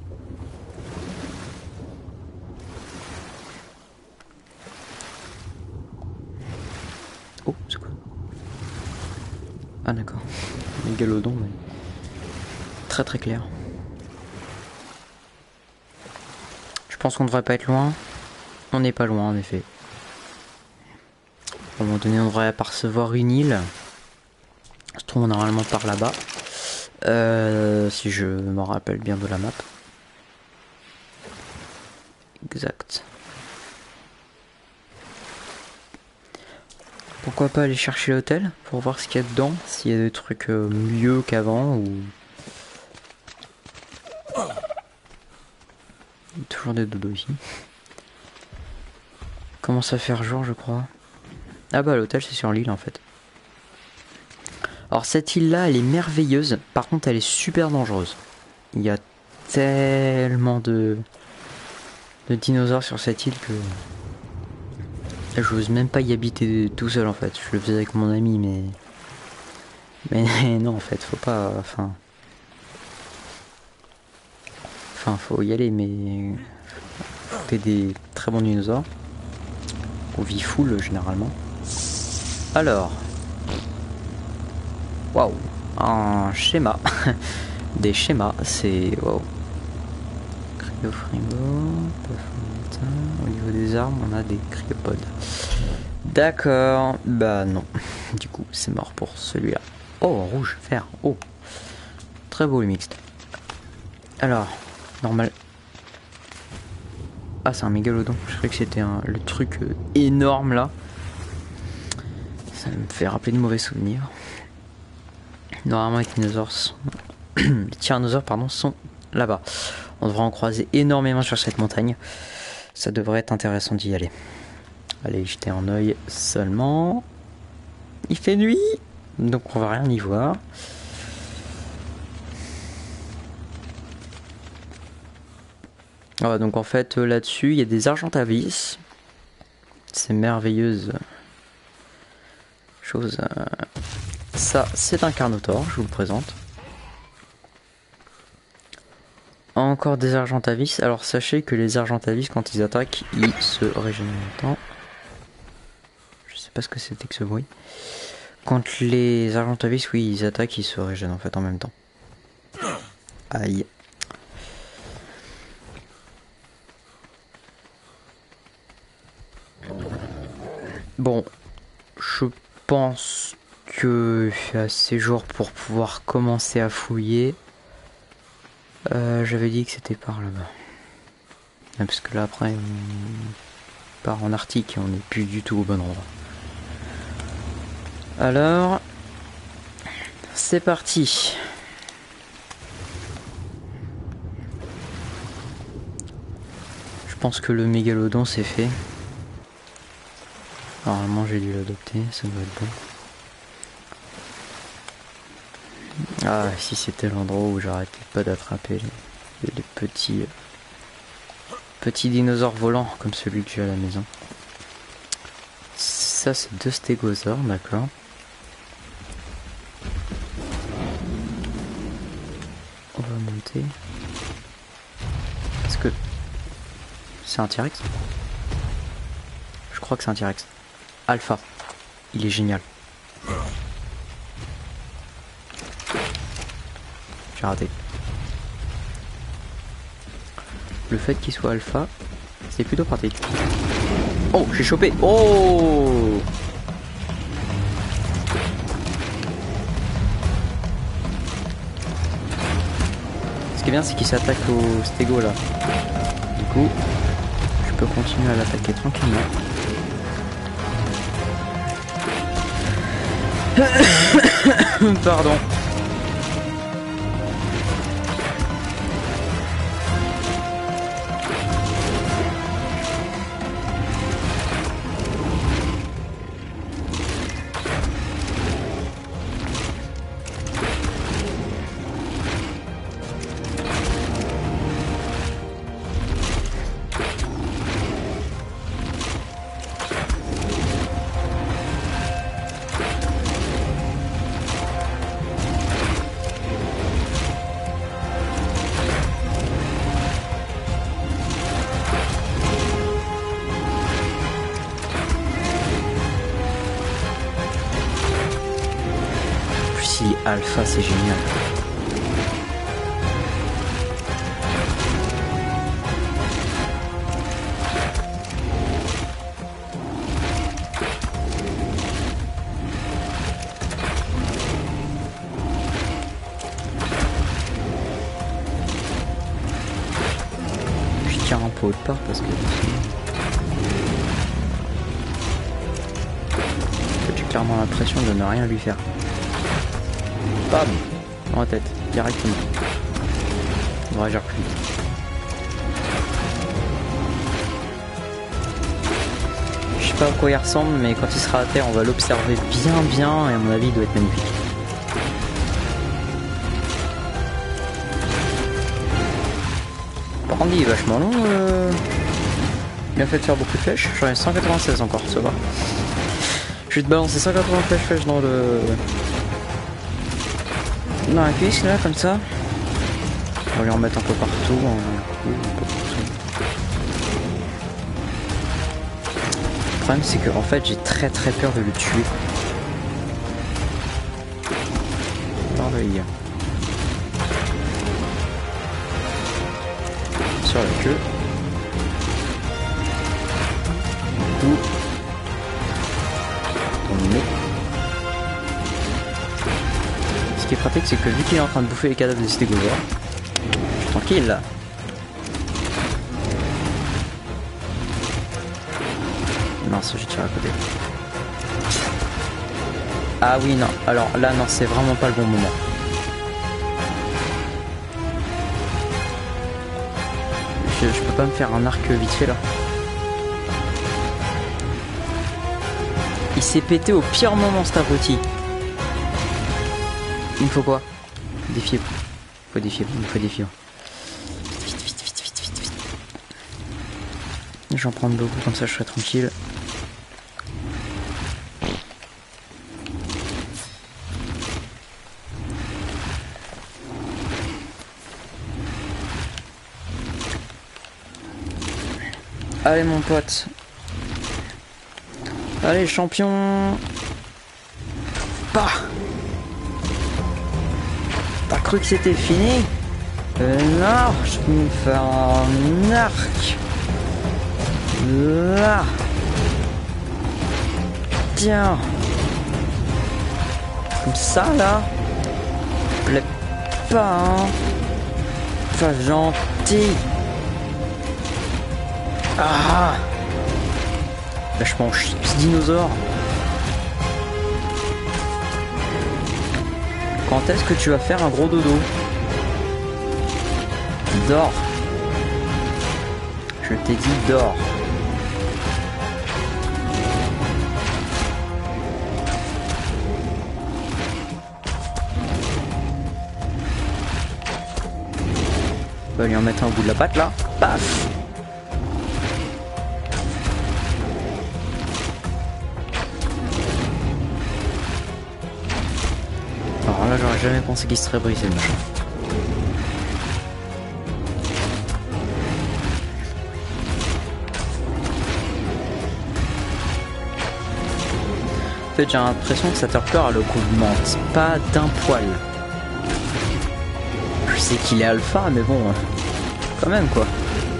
Oh c'est quoi? Ah d'accord. Mégalodon mais très très clair. Je pense qu'on devrait pas être loin. On n'est pas loin en effet. À un moment donné on devrait apercevoir une île. On se trouve normalement par là-bas. Euh, si je me rappelle bien de la map. Exact. Pourquoi pas aller chercher l'hôtel pour voir ce qu'il y a dedans, s'il y a des trucs euh, mieux qu'avant ou... Toujours des dodos ici. Commence à faire jour je crois. Ah bah l'hôtel c'est sur l'île en fait. Alors cette île là elle est merveilleuse, par contre elle est super dangereuse. Il y a tellement de, de dinosaures sur cette île que je n'ose même pas y habiter tout seul en fait. Je le faisais avec mon ami mais... Mais non en fait faut pas... Enfin... Enfin faut y aller mais... Faut des très bons dinosaures. On vit full généralement. Alors... Waouh, un schéma. Des schémas, c'est... Waouh. Cryofrigo, au niveau des armes, on a des cryopodes. D'accord, bah non. Du coup, c'est mort pour celui-là. Oh, rouge, vert, oh. Très beau le mixte. Alors, normal. Ah, c'est un mégalodon. Je croyais que c'était un... le truc euh, énorme là. Ça me fait rappeler de mauvais souvenirs. Normalement les dinosaures sont... les tyrannosaures pardon sont là-bas. On devrait en croiser énormément sur cette montagne. Ça devrait être intéressant d'y aller. Allez jeter un œil seulement. Il fait nuit, donc on va rien y voir. Ah, donc en fait là-dessus il y a des argentavis. C'est merveilleuse chose. Euh... Ça, c'est un Carnotaure, je vous le présente. Encore des Argentavis. Alors sachez que les Argentavis, quand ils attaquent, ils se régénèrent en même temps. Je sais pas ce que c'était que ce bruit. Quand les Argentavis, oui, ils attaquent, ils se régènent en fait en même temps. Aïe. Bon, je pense que j'ai assez jour pour pouvoir commencer à fouiller. Euh, J'avais dit que c'était par là-bas. Parce que là après on part en Arctique et on n'est plus du tout au bon endroit. Alors c'est parti. Je pense que le mégalodon c'est fait. Normalement j'ai dû l'adopter, ça doit être bon. Ah, si c'était l'endroit où j'arrêtais pas d'attraper les, les petits euh, petits dinosaures volants comme celui que j'ai à la maison. Ça c'est deux stégosaures, d'accord. On va monter. Est-ce que c'est un T-Rex? Je crois que c'est un T-Rex. Alpha, il est génial. J'ai raté. Le fait qu'il soit alpha, c'est plutôt pratique. Oh, j'ai chopé. Oh, ce qui est bien, c'est qu'il s'attaque au stégo là. Du coup, je peux continuer à l'attaquer tranquillement. Pardon. alpha, c'est génial. Je tire un peu autre part parce que j'ai clairement l'impression de ne rien lui faire. Bam, dans la tête, directement. On va agir plus vite. Je sais pas à quoi il ressemble, mais quand il sera à terre, on va l'observer bien bien et à mon avis il doit être magnifique. Par contre il est vachement long. Euh... Il a fait de faire beaucoup de flèches. J'en ai cent quatre-vingt-seize encore, ça va. Je vais te balancer cent quatre-vingts flèches, flèches dans le... dans la cuisse là, comme ça. On va lui en mettre un peu partout, un coup, un peu partout. Le problème c'est que en fait j'ai très très peur de le tuer. Par l'œil. Sur la queue. Ou dans le nez. Ce qui est pratique c'est que vu qu'il est en train de bouffer les cadavres des stégosaures, je suis tranquille là. Mince, j'ai tiré à côté. Ah oui non, alors là non, c'est vraiment pas le bon moment. Je, je peux pas me faire un arc vite fait là. Il s'est pété au pire moment cet abruti. Il me faut quoi? Des fibres. Il faut des fibres, il me faut des fibres. Vite, vite, vite, vite, vite, vite. J'en prends beaucoup comme ça je serai tranquille. Allez mon pote. Allez champion. Bah. T'as cru que c'était fini? Euh, non, je peux me faire un arc. Là. Tiens. Comme ça là. Plaît pas hein. Pas gentil. Ah. Vachement chie ce dinosaure. Quand est-ce que tu vas faire un gros dodo? Dors. Je t'ai dit dors. On va lui en mettre un au bout de la patte là. Paf. Alors là j'aurais jamais pensé qu'il serait brisé le machin. En fait j'ai l'impression que cette Terpeur elle augmente pas d'un poil. Je sais qu'il est alpha mais bon, quand même quoi.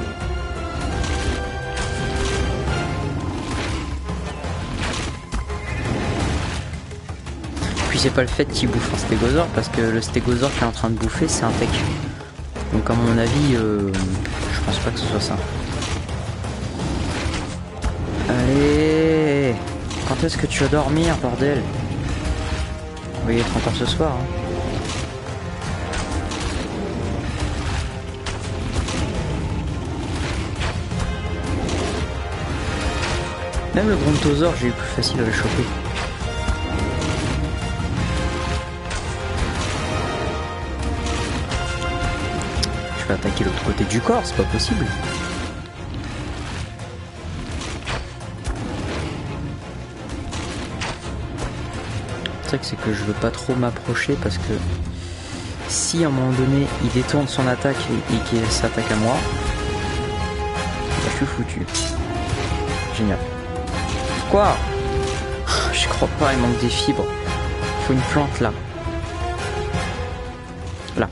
Puis c'est pas le fait qu'il bouffe un stégosaure parce que le stégosaure qui est en train de bouffer c'est un tech. Donc à mon avis, euh, je pense pas que ce soit ça. Allez, quand est-ce que tu vas dormir bordel? On va y être encore ce soir. Hein. Même le brontosaure, j'ai eu plus facile à le choper. Je vais attaquer l'autre côté du corps, c'est pas possible. Le truc c'est que je veux pas trop m'approcher parce que si à un moment donné il détourne son attaque et, et qu'il s'attaque à moi, bah, je suis foutu. Génial. Quoi? Je crois pas, il manque des fibres. Il faut une plante là. Là.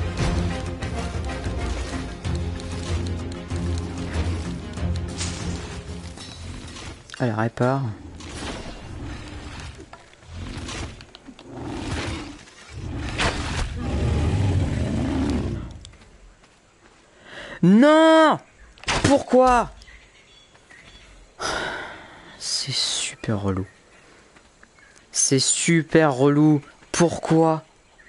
Allez, répare. Non! Pourquoi? C'est super relou. C'est super relou. Pourquoi?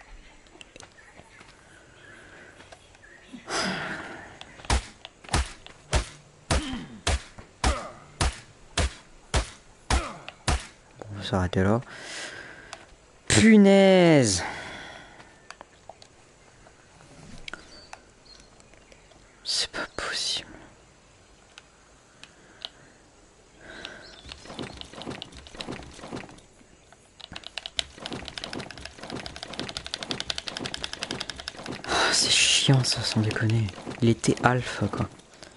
On va s'arrêter là. Punaise! C'est pas possible. Oh, c'est chiant ça, sans déconner. Il était alpha quoi.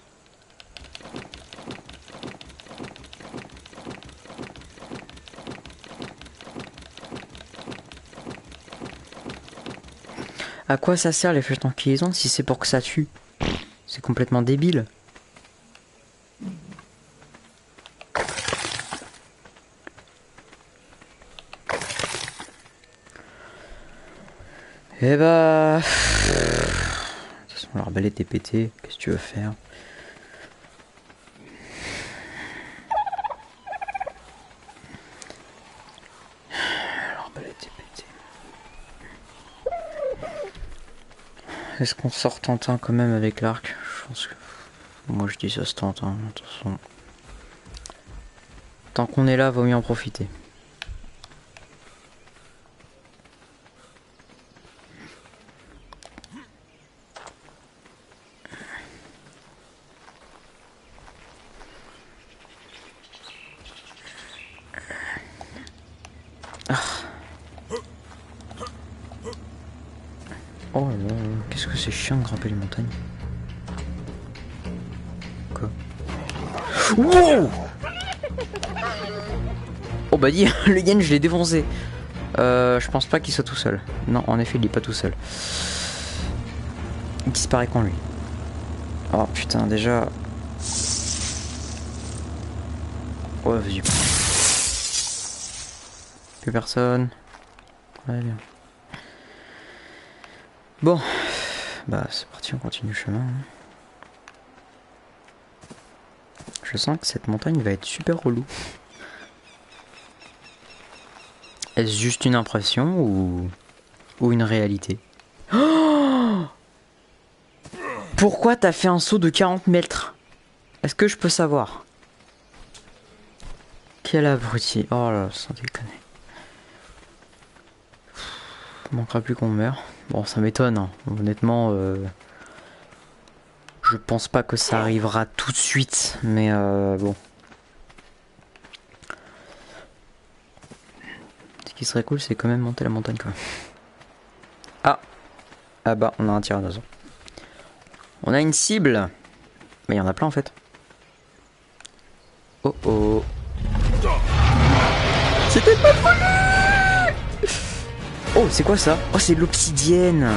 À quoi ça sert les flèches tranquillisantes si c'est pour que ça tue? C'est complètement débile. Eh bah... De toute façon l'arbalète est pétée. Qu'est-ce que tu veux faire? L'arbalète est pétée. Est-ce qu'on sort Tintin quand même avec l'arc? Je pense que... Moi je dis ça se tente, hein. De toute façon. Tant qu'on est là, vaut mieux en profiter. Ah. Oh là là, qu'est-ce que c'est chiant de grimper les montagnes. Quoi? Wow! Oh bah dis, le yen je l'ai défoncé. Euh, je pense pas qu'il soit tout seul. Non, en effet il est pas tout seul. Il disparaît quand lui. Oh putain déjà. Ouais vas-y. Plus personne. Ouais bien. Bon. Bah c'est parti, on continue le chemin. Je sens que cette montagne va être super relou. Est-ce juste une impression ou, ou une réalité? Oh! Pourquoi t'as fait un saut de quarante mètres? Est-ce que je peux savoir? Quel abruti. Oh là, sans déconner. Il manquera plus qu'on meure. Bon, ça m'étonne. Hein. Honnêtement, euh, je pense pas que ça arrivera tout de suite. Mais euh, bon. Ce qui serait cool, c'est quand même monter la montagne quand même. Ah. Ah bah, on a un tyrannosaure. On a une cible. Mais il y en a plein en fait. Oh oh. C'était pas prévu. Oh, c'est quoi ça? Oh, c'est de l'obsidienne.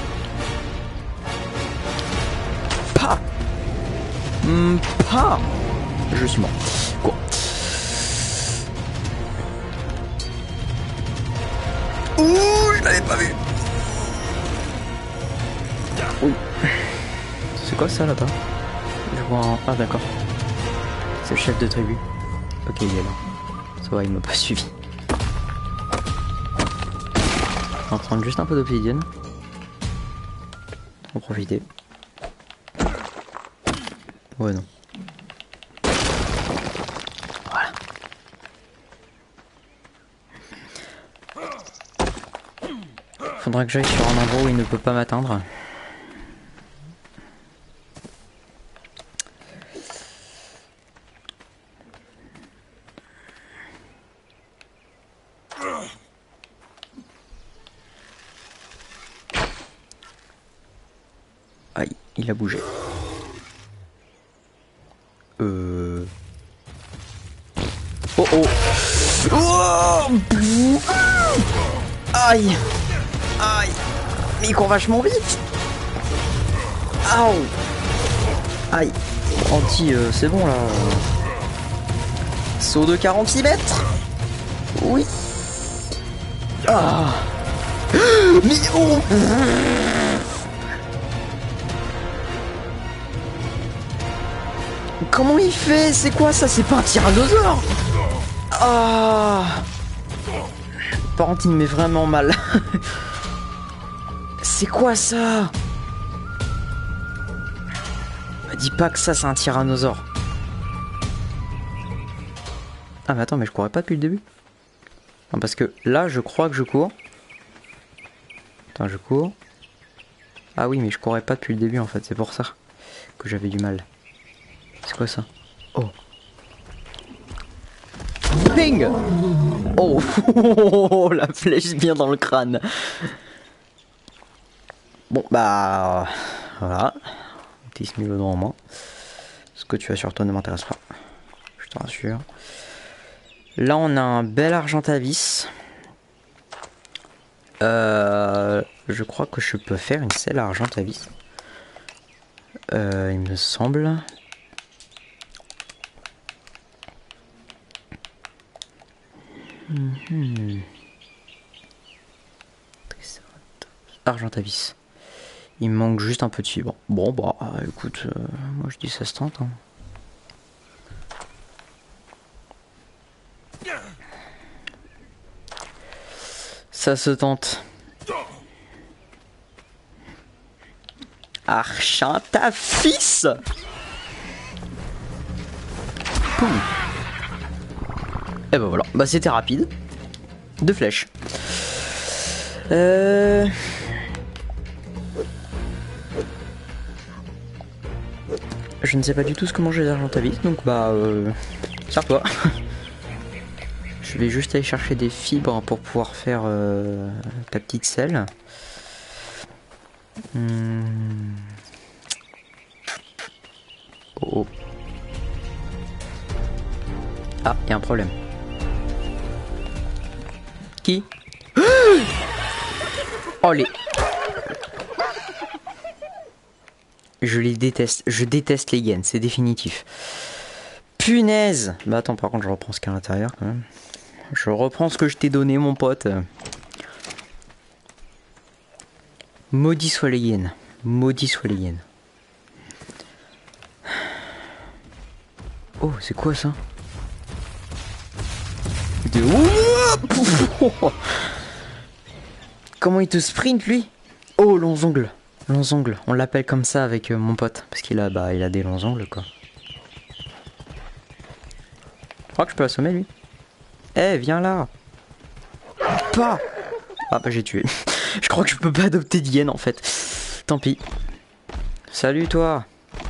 Pas. Hmm, pas. Je suis mort. Quoi? Ouh, je l'avais pas vu. Oui. C'est quoi ça là-bas? Je vois un... Ah d'accord. C'est le chef de tribu. Ok, il est là. Ça va, il m'a pas suivi. On va prendre juste un peu d'obsidienne. On va profiter. Ouais non. Voilà. Faudra que j'aille sur un endroit où il ne peut pas m'atteindre. Aïe, il a bougé. Euh... Oh oh. Oh. Aïe. Aïe. Mais il court vachement vite. Aouh. Aïe. Anti, euh, c'est bon là. Saut de quarante-six mètres. Oui. Ah. Mais oh. Comment il fait? C'est quoi ça? C'est pas un tyrannosaure? Ah. Par contre, il me met vraiment mal. C'est quoi ça? Dis pas que ça c'est un tyrannosaure. Ah mais attends, mais je courais pas depuis le début. Non, parce que là je crois que je cours. Attends, je cours. Ah oui, mais je courais pas depuis le début en fait, c'est pour ça que j'avais du mal. C'est quoi ça? Oh. Ping. Oh. La flèche bien dans le crâne. Bon bah voilà. Petit smilodon en moins. Ce que tu as sur toi ne m'intéresse pas. Je te rassure. Là on a un bel argentavis. Euh, je crois que je peux faire une selle à argentavis. Euh, il me semble. Mmh. Argentavis. Il me manque juste un peu de fibre. Bon bah écoute, euh, moi je dis ça se tente. Hein. Ça se tente. Argentavis. Et bah voilà, bah c'était rapide. Deux flèches. Euh... Je ne sais pas du tout ce que manger d'argentavis, donc bah euh... sers-toi. Je vais juste aller chercher des fibres pour pouvoir faire euh, ta petite selle. Hum... Oh. Ah, il y a un problème. Qui? Oh les... Je les déteste. Je déteste les hyènes, c'est définitif. Punaise! Bah attends, par contre, je reprends ce qu'il y a à l'intérieur quand même. Je reprends ce que je t'ai donné, mon pote. Maudit soit les hyènes. Maudit soit les hyènes. Oh, c'est quoi ça? De... Comment il te sprint lui? Oh, longs ongles. Longs ongles. On l'appelle comme ça avec euh, mon pote. Parce qu'il a, bah, il a des longs ongles quoi. Je crois que je peux l'assommer lui. Eh, hey, viens là. Pas. Ah bah j'ai tué. Je crois que je peux pas adopter d'hyène en fait. Tant pis. Salut toi.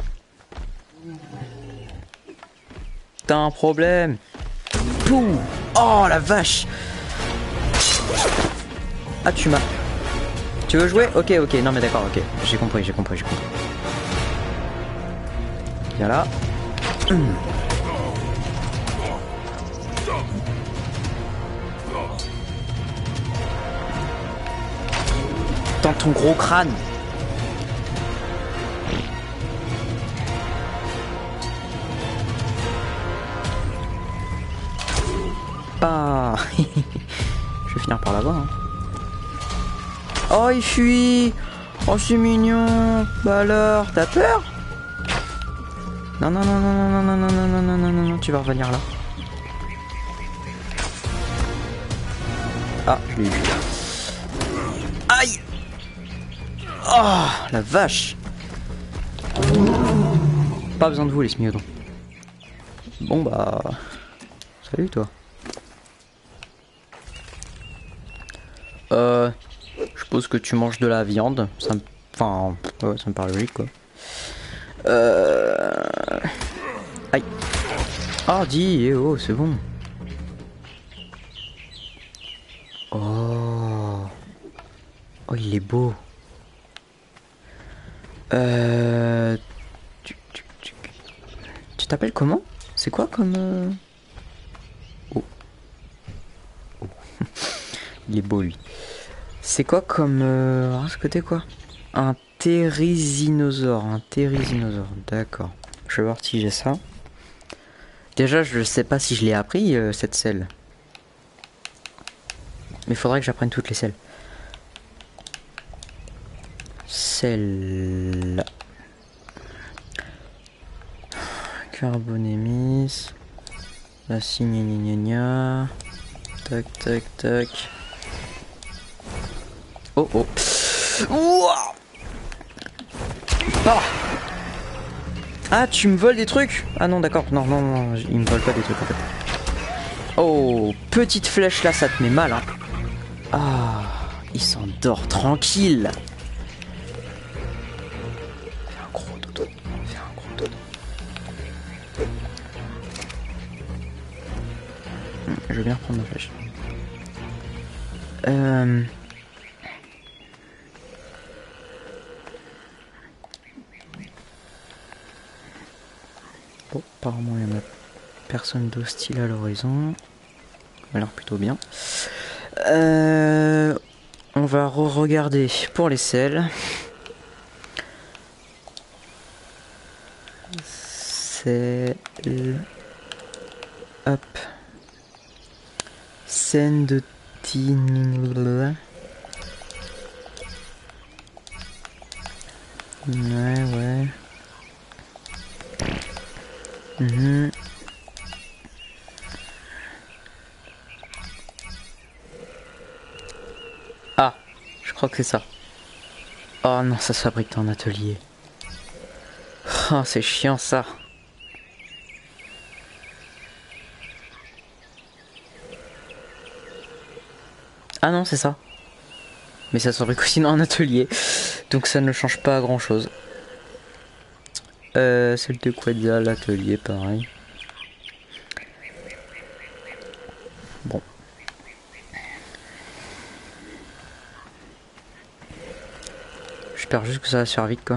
T'as un problème. Pouh. Oh la vache. Ah tu m'as... Tu veux jouer? Ok ok, non mais d'accord, ok. J'ai compris, j'ai compris, j'ai compris. Viens là. Hum. Dans ton gros crâne. Pas. Je vais finir par là-bas. Hein. Oh, il fuit. Oh, c'est mignon. Bah alors, t'as peur? Non, non, non, non, non, non, non, non, non, non, non, non, non, tu vas revenir là. Ah, je l'ai eu. Aïe. Oh, la vache. Pas besoin de vous, les smilodons. Bon, bah... Salut, toi. Euh... Je suppose que tu manges de la viande. Ça me... Enfin... Ouais, ça me paraît logique, quoi. Euh... Aïe. Ah, dis, eh oh, c'est bon. Oh... Oh, il est beau. Euh... Tu tu t'appelles comment? C'est quoi comme... Euh... Oh. Oh. Il est beau lui. C'est quoi comme... Euh... Ah, ce côté quoi? Un thérisinosaure. Un thérisinosaure. D'accord. Je vais voir si j'ai ça. Déjà, je sais pas si je l'ai appris, euh, cette selle. Mais il faudrait que j'apprenne toutes les selles. Celle... Carbonémis. La signe gna gna gna. Tac, tac, tac. Oh, oh. Ouah. Ah. Ah, tu me voles des trucs? Ah non, d'accord. Non, non, non, il me vole pas des trucs en fait. Oh, petite flèche là, ça te met mal, hein. Ah, il s'endort tranquille. Fais un gros dodo. Fais un gros dodo. Je veux bien reprendre ma flèche. Euh... Bon, apparemment il y en a personne d'hostile à l'horizon. Ça a l'air plutôt bien. Euh... On va re-regarder pour les selles. C'est... Hop. Scène de tin... Ouais, ouais. Mmh. Ah, je crois que c'est ça. Oh non, ça se fabrique en atelier. Oh, c'est chiant ça. Ah non, c'est ça. Mais ça se fabrique aussi dans un atelier. Donc ça ne change pas grand chose. Euh, celle de Quetzal, l'atelier, pareil. Bon. J'espère juste que ça va se faire vite, quoi.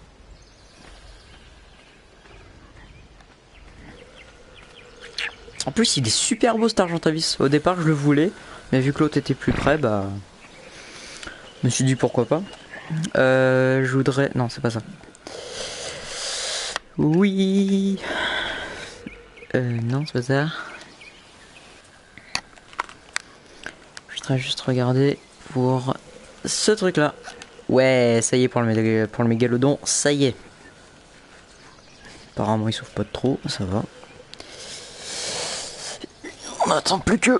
En plus, il est super beau cet Argentavis. Au départ, je le voulais. Mais vu que l'autre était plus près, bah... Je me suis dit pourquoi pas. Euh, je voudrais... Non, c'est pas ça. Oui. Euh, non, c'est pas ça. Je voudrais juste regarder pour ce truc-là. Ouais, ça y est pour le, pour le mégalodon, ça y est. Apparemment, il souffre pas de trop, ça va. On n'attend plus que...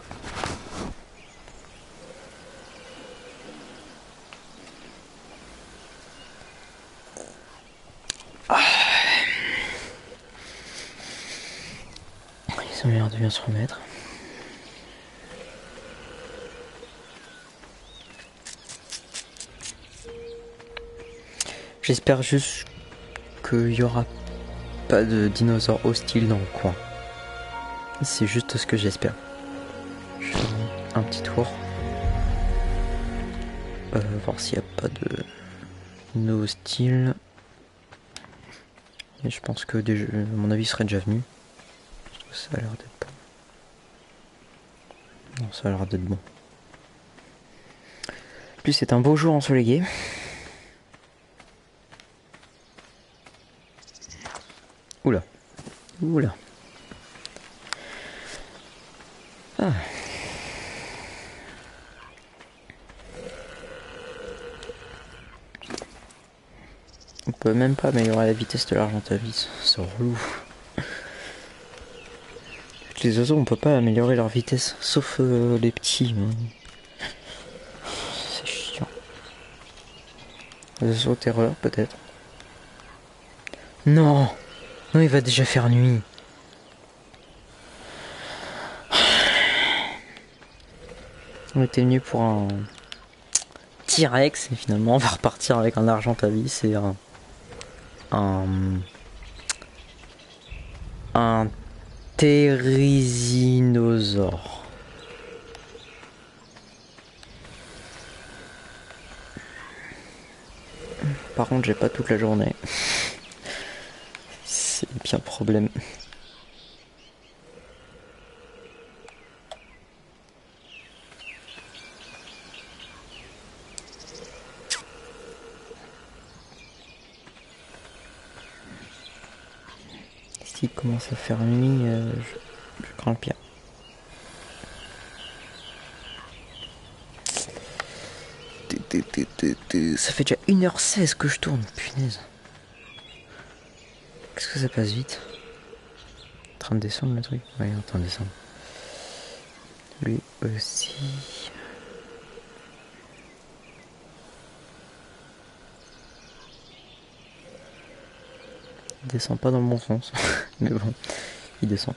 Ils ont l'air de bien se remettre. J'espère juste qu'il y aura pas de dinosaures hostiles dans le coin. C'est juste ce que j'espère. Je fais un petit tour. Euh, voir s'il n'y a pas de no hostile. Et je pense que déjà, à mon avis, il serait déjà venu. Ça a l'air d'être bon. Non, ça a l'air d'être bon. En plus, c'est un beau jour ensoleillé. Oula. Oula. Ah. On peut même pas améliorer la vitesse de l'Argentavis. C'est relou. Les oiseaux, on peut pas améliorer leur vitesse, sauf euh, les petits. C'est chiant. Les oiseaux terreur, peut-être. Non, non, il va déjà faire nuit. On était venu pour un T-Rex et finalement on va repartir avec un Argentavis et un un un Thérisinosaure. Par contre, j'ai pas toute la journée. C'est bien problème. s'il commence à faire nuit, euh, je, je crains le pire. Ça fait déjà une heure seize que je tourne, punaise. Qu'est-ce que ça passe vite? En train de descendre le truc? Ouais, en train de descendre. Lui aussi. Il descend pas dans le bon sens. Mais bon, il descend.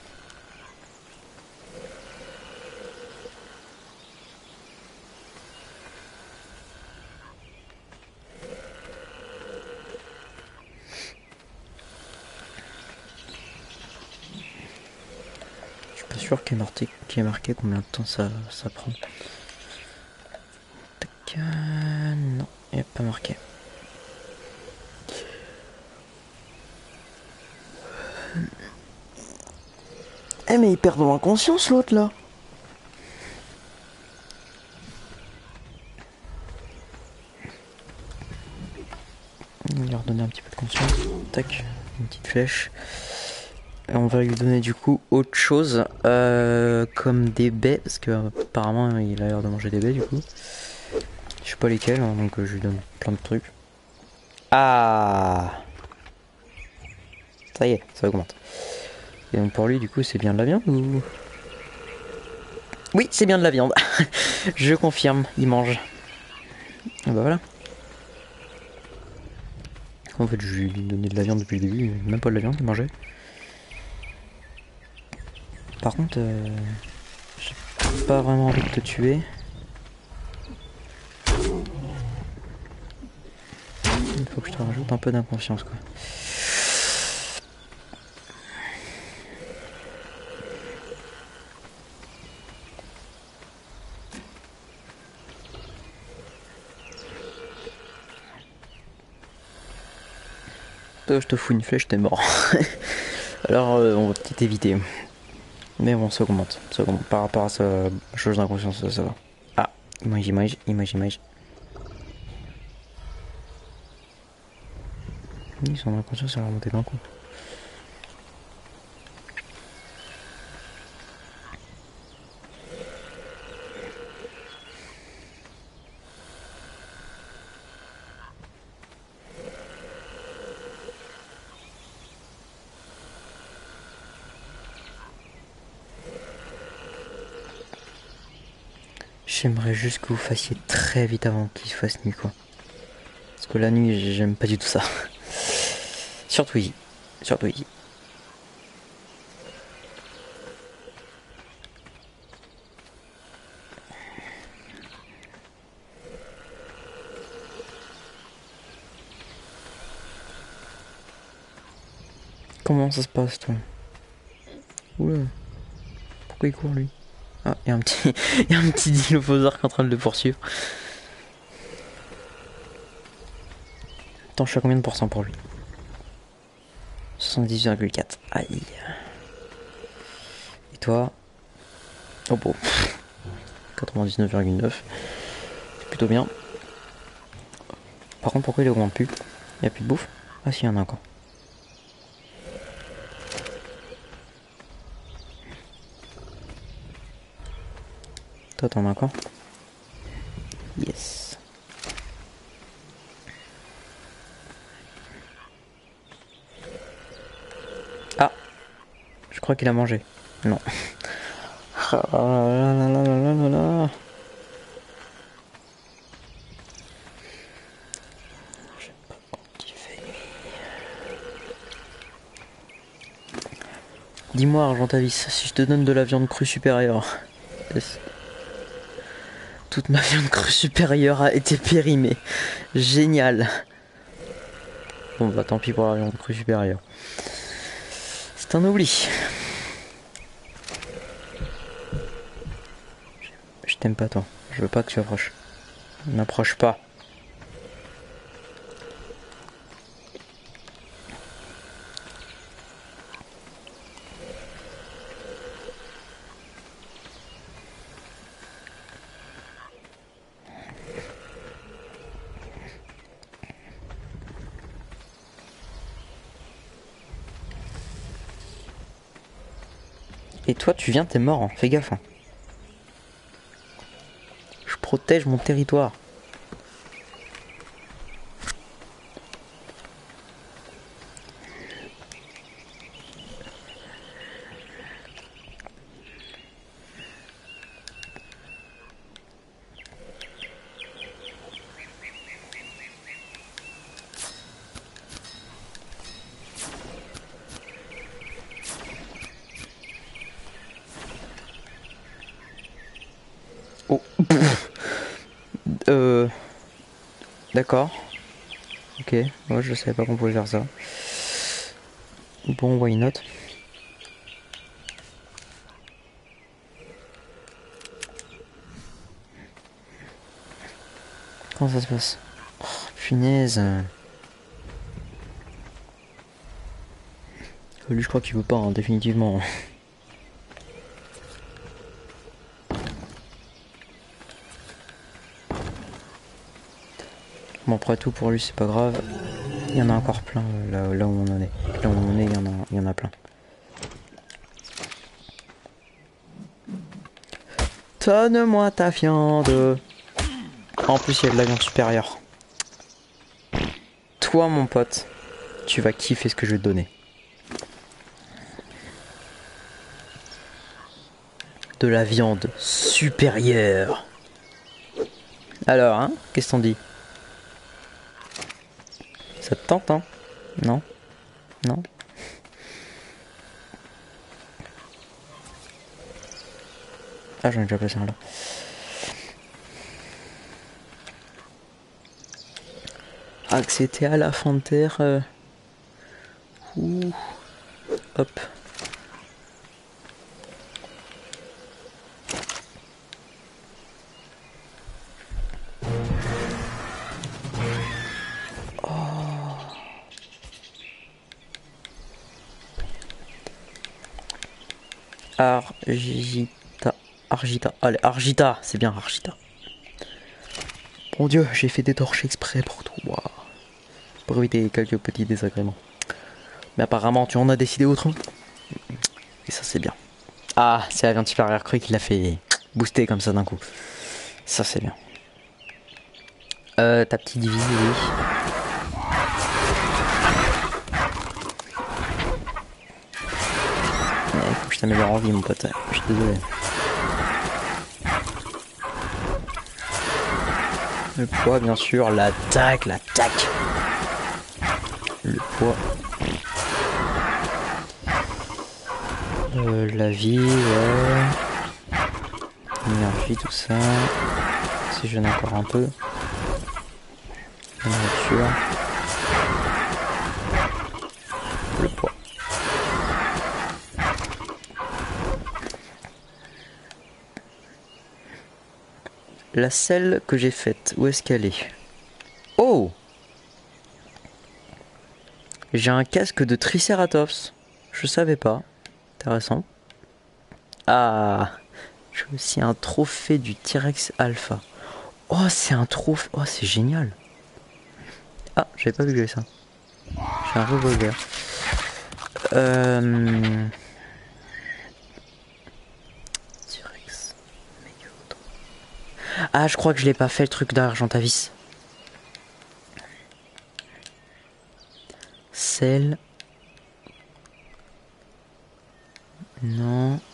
Sûr qu'il est marqué, qu'il est marqué combien de temps ça, ça prend. Tac, euh, non, il n'y a pas marqué. Eh mais il perd de l'inconscience l'autre là. On va lui redonner un petit peu de conscience. Tac, une petite flèche. Et on va lui donner du coup autre chose, euh, comme des baies, parce que apparemment il a l'air de manger des baies du coup. Je sais pas lesquelles, hein, donc euh, je lui donne plein de trucs. Ah, ça y est, ça augmente. Et donc pour lui du coup c'est bien de la viande ou... Oui, c'est bien de la viande. Je confirme, il mange. Et bah voilà. En fait je lui ai donné de la viande depuis le début, même pas de la viande, il mangeait. Par contre, euh, j'ai pas vraiment envie de te tuer. Il faut que je te rajoute un peu d'inconscience quoi. Toi, je te fous une flèche, t'es mort. Alors euh, on va peut-être éviter. Mais bon, ça augmente. Ça augmente. Par rapport à sa chose d'inconscience, ça, ça va. Ah, image, image, image, image. Oui, son inconscience, elle a remonté d'un coup. J'aimerais juste que vous fassiez très vite avant qu'il fasse nuit quoi. Parce que la nuit j'aime pas du tout ça. Surtout ici. Surtout ici. Comment ça se passe toi? Oula. Pourquoi il court lui? Ah, il y a un petit. Il y a un petit dilophosaure qui est en train de le poursuivre. Attends, je suis à combien de pourcents pour lui? soixante-dix virgule quatre. Aïe. Et toi? Oh bon. quatre-vingt-dix-neuf virgule neuf. C'est plutôt bien. Par contre, pourquoi il augmente plus? Il n'y a plus de bouffe? Ah si, il y en a encore. Toi, t'en as encore? Yes. Ah, je crois qu'il a mangé. Non. Ah là là là là là là. J'aime pas quand il fait nuit. Dis-moi, Argentavis, si je te donne de la viande crue supérieure, toute ma viande crue supérieure a été périmée. Génial. Bon bah tant pis pour la viande crue supérieure. C'est un oubli. Je t'aime pas toi. Je veux pas que tu approches. N'approche pas. Et toi, tu viens, t'es mort, hein. Fais gaffe. Hein. Je protège mon territoire. Oh. euh... D'accord. Ok, moi je savais pas qu'on pouvait faire ça. Bon, why not? Comment ça se passe? Oh, punaise. Lui, je crois qu'il veut pas, hein, définitivement. Bon, après tout, pour lui, c'est pas grave. Il y en a encore plein là, là où on en est. Là où on est, il y en a, il y en a plein. Donne-moi ta viande. En plus, il y a de la viande supérieure. Toi, mon pote, tu vas kiffer ce que je vais te donner. De la viande supérieure. Alors, hein, qu'est-ce qu'on dit? Ça te tente, hein? Non? Non? Ah, j'en ai déjà passé un là. Ah, que c'était à la fin de terre. Euh... Ouh. Hop. Argita. Argita. Allez, Argita. C'est bien Argita. Mon Dieu, j'ai fait des torches exprès pour toi. Pour éviter quelques petits désagréments. Mais apparemment, tu en as décidé autrement. Et ça, c'est bien. Ah, c'est la viande supérieure crue qui l'a fait booster comme ça d'un coup. Ça, c'est bien. Euh, ta petite vie, oui. Il faut que je t'améliore en vie, mon pote. Je suis désolé. Le poids, bien sûr. L'attaque, l'attaque. Le poids. Euh, la vie, ouais. L'énergie, tout ça. Si je n'ai encore un peu. La nourriture. Le poids. La selle que j'ai faite, où est-ce qu'elle est? Oh! J'ai un casque de Triceratops. Je savais pas. Intéressant. Ah! J'ai aussi un trophée du T-Rex Alpha. Oh, c'est un trophée. Oh, c'est génial. Ah, j'avais pas vu que j'avais ça. J'ai un revolver. Euh... T-Rex. Ah, je crois que je l'ai pas fait le truc d'Argentavis. Celle. Non.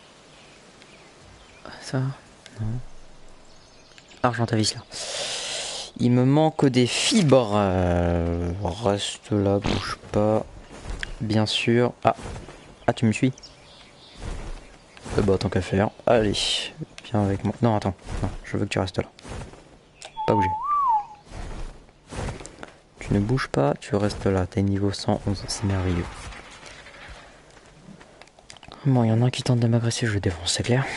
Ça. Non. Argentavis là. Il me manque des fibres. Euh, reste là, bouge pas. Bien sûr. Ah. Ah, tu me suis? Euh, bah, tant qu'à faire. Allez. Viens avec moi. Non, attends. Non, je veux que tu restes là. Pas bouger. Tu ne bouges pas, tu restes là. T'es niveau cent onze. C'est merveilleux. Bon, il y en a un qui tente de m'agresser, je le défonce, c'est clair.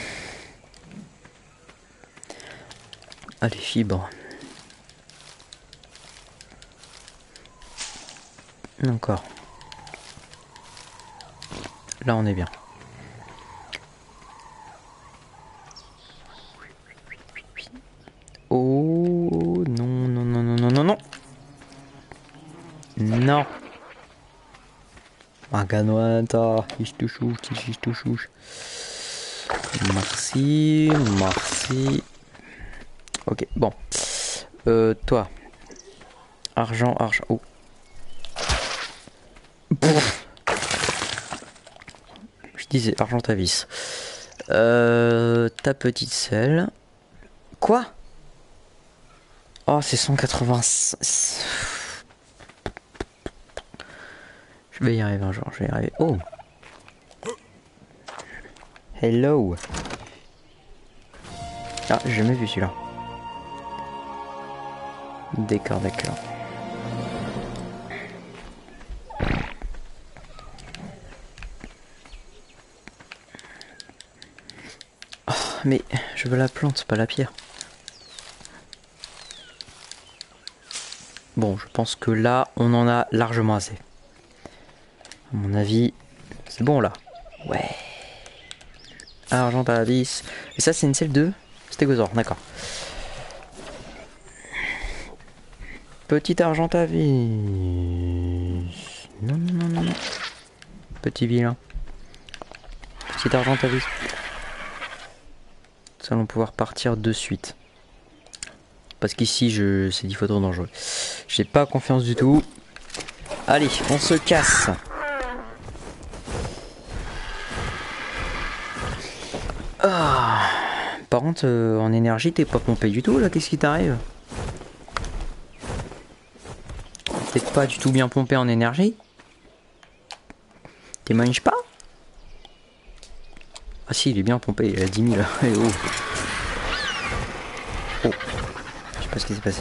Allez, fibre. Encore. Là, on est bien. Oh non, non, non, non, non, non, non. Non. Maganoanta, ich te chouche, ich te chouche. Merci, merci. Ok, bon. Euh, toi. Argent, argent. Oh. Je disais argent à vis. Euh, ta petite selle. Quoi? Oh, c'est cent quatre-vingt-six. Je vais y arriver un jour, je vais y arriver. Oh. Hello. Ah, j'ai jamais vu celui-là. D'accord, d'accord. Oh, mais je veux la plante, pas la pierre. Bon, je pense que là, on en a largement assez. À mon avis, c'est bon là. Ouais. Argent à vis. Et ça, c'est une selle de stégosaure, d'accord. Petit argent à vis. Non, non, non, non, non. Petit vilain. Petit argent à vis. Nous allons pouvoir partir de suite. Parce qu'ici, je... c'est dix fois trop dangereux. J'ai pas confiance du tout. Allez, on se casse. Ah. Par contre, euh, en énergie, t'es pas pompé du tout là. Qu'est-ce qui t'arrive? T'es pas du tout bien pompé en énergie? T'es manges pas? Ah si, il est bien pompé, il a dix mille. Oh. Oh. Je sais pas ce qui s'est passé.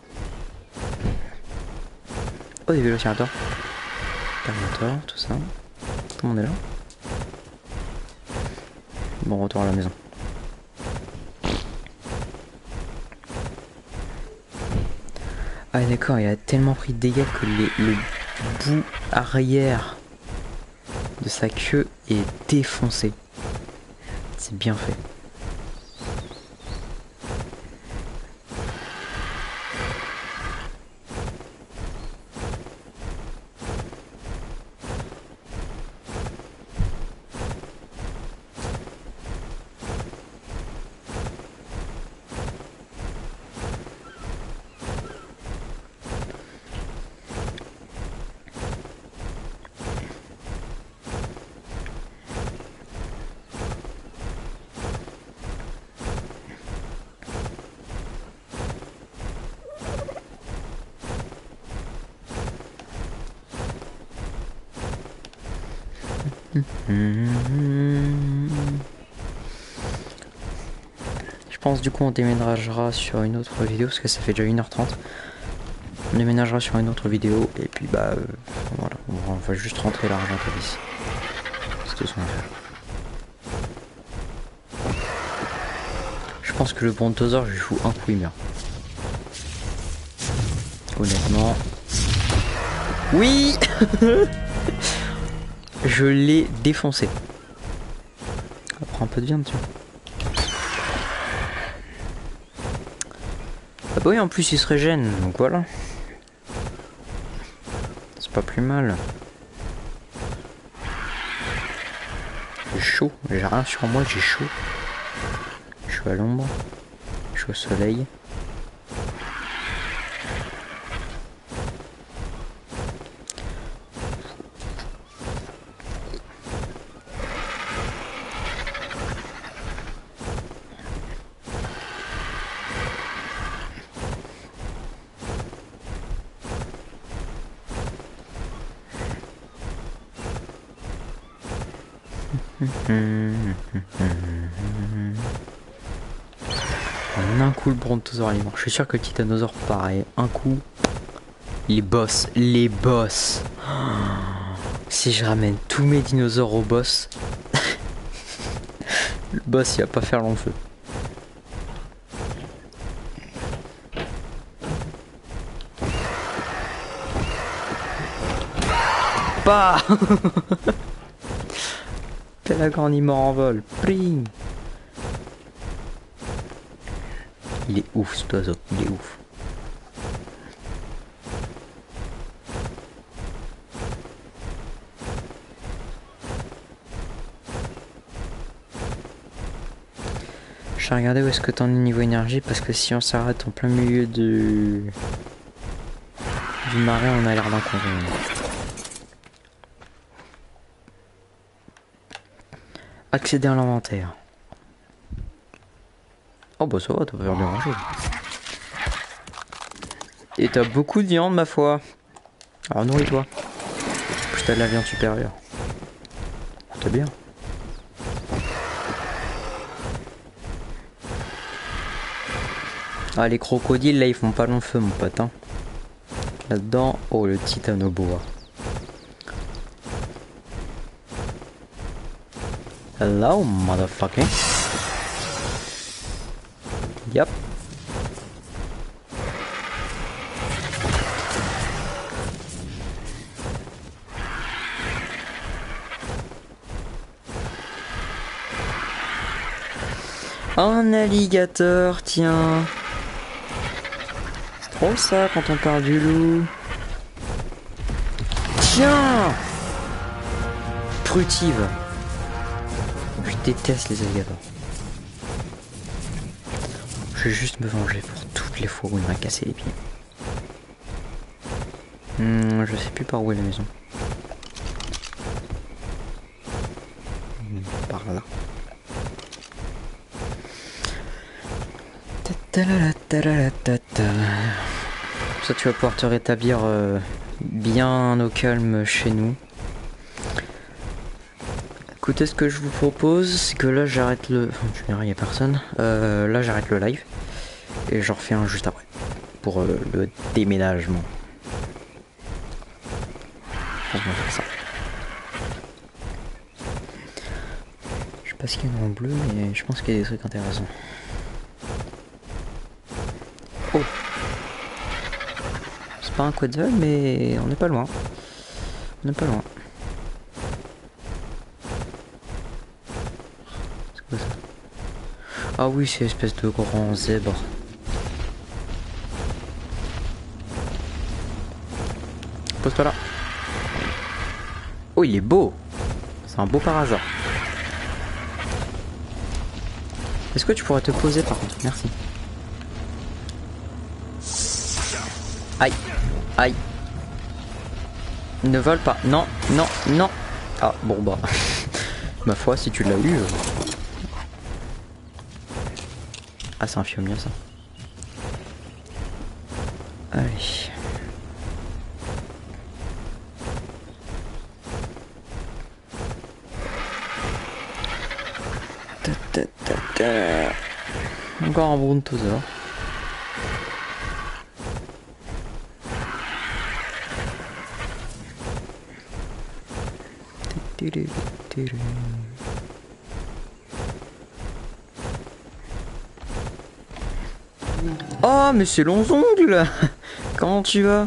Oh, des vélociraptors. Carnator, tout ça. Tout le monde est là. Bon, retour à la maison. Ah d'accord, il a tellement pris de dégâts que les, le bout arrière de sa queue est défoncé. C'est bien fait. Je pense du coup on déménagera sur une autre vidéo parce que ça fait déjà une heure trente. On déménagera sur une autre vidéo et puis bah euh, voilà, on va juste rentrer l'argent à vis. C'est tout ce qu'on va faire. Je pense que le brontosaure, je lui fous un coup, il meurt. Honnêtement. Oui. Je l'ai défoncé. Ça prend un peu de viande, tu vois. Ah bah oui, en plus il se régène, donc voilà. C'est pas plus mal. J'ai chaud, j'ai rien sur moi, j'ai chaud. Je suis à l'ombre, je suis au soleil. En un coup le brontosaure est mort. Je suis sûr que le titanosaure pareil. Un coup. Les boss. Les boss. Oh, si je ramène tous mes dinosaures au boss. Le boss il va pas faire long feu. Pas. Pelagorn il mort en vol. Pring. Il est ouf cet oiseau, il est ouf. Je vais regarder où est-ce que t'en es niveau énergie parce que si on s'arrête en plein milieu de... du marais, on a l'air d'un con. Accéder à l'inventaire. Oh bah ça va, t'as pas perdu grand chose. Et t'as beaucoup de viande ma foi. Alors nourris-toi. Plus t'as de la viande supérieure. C'est bien. Ah les crocodiles là ils font pas long feu mon pote hein. Là-dedans, oh le titanoboa. Hello motherfucker. Yep. Un alligator, tiens. C'est trop ça quand on parle du loup. Tiens. Prutive. Je déteste les alligators. Je vais juste me venger pour toutes les fois où il m'a cassé les pieds. Hmm, je sais plus par où est la maison. Hmm, par là. Ça tu vas pouvoir te rétablir euh, bien au calme chez nous. Écoutez, ce que je vous propose, c'est que là j'arrête le... Enfin, tu verras, il n'y a personne. Euh, là j'arrête le live. Et j'en refais un juste après. Pour euh, le déménagement. On va faire ça. Je sais pas ce qu'il y a en bleu, mais je pense qu'il y a des trucs intéressants. Oh! C'est pas un quetzal, mais on n'est pas loin. On n'est pas loin. C'est quoi ça? Ah oui, c'est l'espèce de grand zèbre. Pose-toi là. Oh, il est beau. C'est un beau par hasard. Est-ce que tu pourrais te poser par contre? Merci. Aïe. Aïe. Ne vole pas. Non, non, non. Ah, bon bah. Ma foi, si tu l'as eu... Euh... Ah, c'est un fiomia ça. Allez. Ta, ta, ta, ta. Encore un brontosaure. Oh mais c'est longs ongles. Comment tu vas?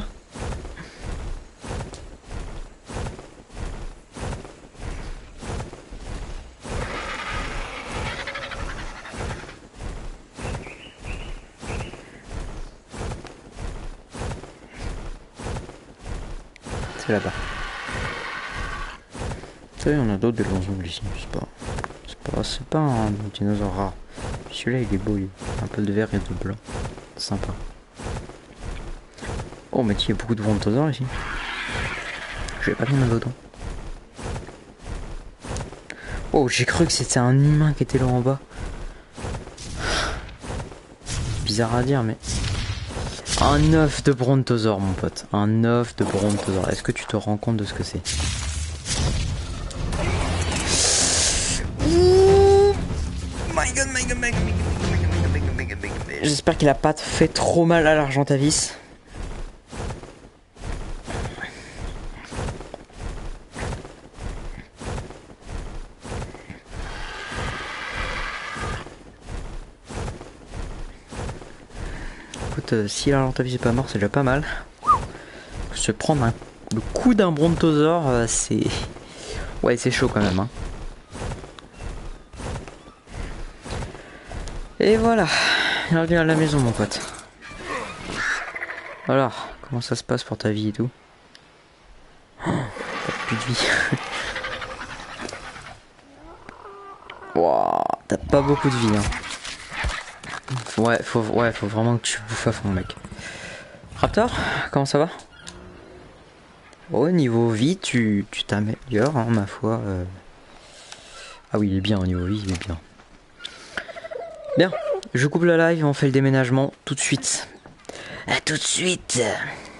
C'est là-bas. Il y en a d'autres des longs ongles ici, c'est pas... C'est pas... C'est pas un dinosaure rare. Celui-là il est beau, il a un peu de vert et de blanc. Sympa. Oh mais il y a beaucoup de brontosaures ici. Je vais pas bien le dos. Oh j'ai cru que c'était un humain qui était là en bas. Bizarre à dire mais... Un œuf de brontosaure mon pote. Un œuf de brontosaure. Est-ce que tu te rends compte de ce que c'est? J'espère qu'il a pas fait trop mal à l'Argentavis. Écoute, euh, si l'Argentavis est pas mort, c'est déjà pas mal. Se prendre un, le coup d'un brontosaure, euh, c'est... Ouais, c'est chaud quand même. Hein. Et voilà. Il revient à la maison mon pote. Alors, comment ça se passe pour ta vie et tout? Oh, t'as plus de vie. Wow, t'as pas beaucoup de vie hein. Ouais, faut, ouais, faut vraiment que tu bouffes à fond, mec. Raptor, comment ça va? Au niveau vie, tu tu t'améliores, hein, ma foi. euh. Ah oui, il est bien au niveau vie, il est bien. Bien, je coupe le live, on fait le déménagement tout de suite. À tout de suite.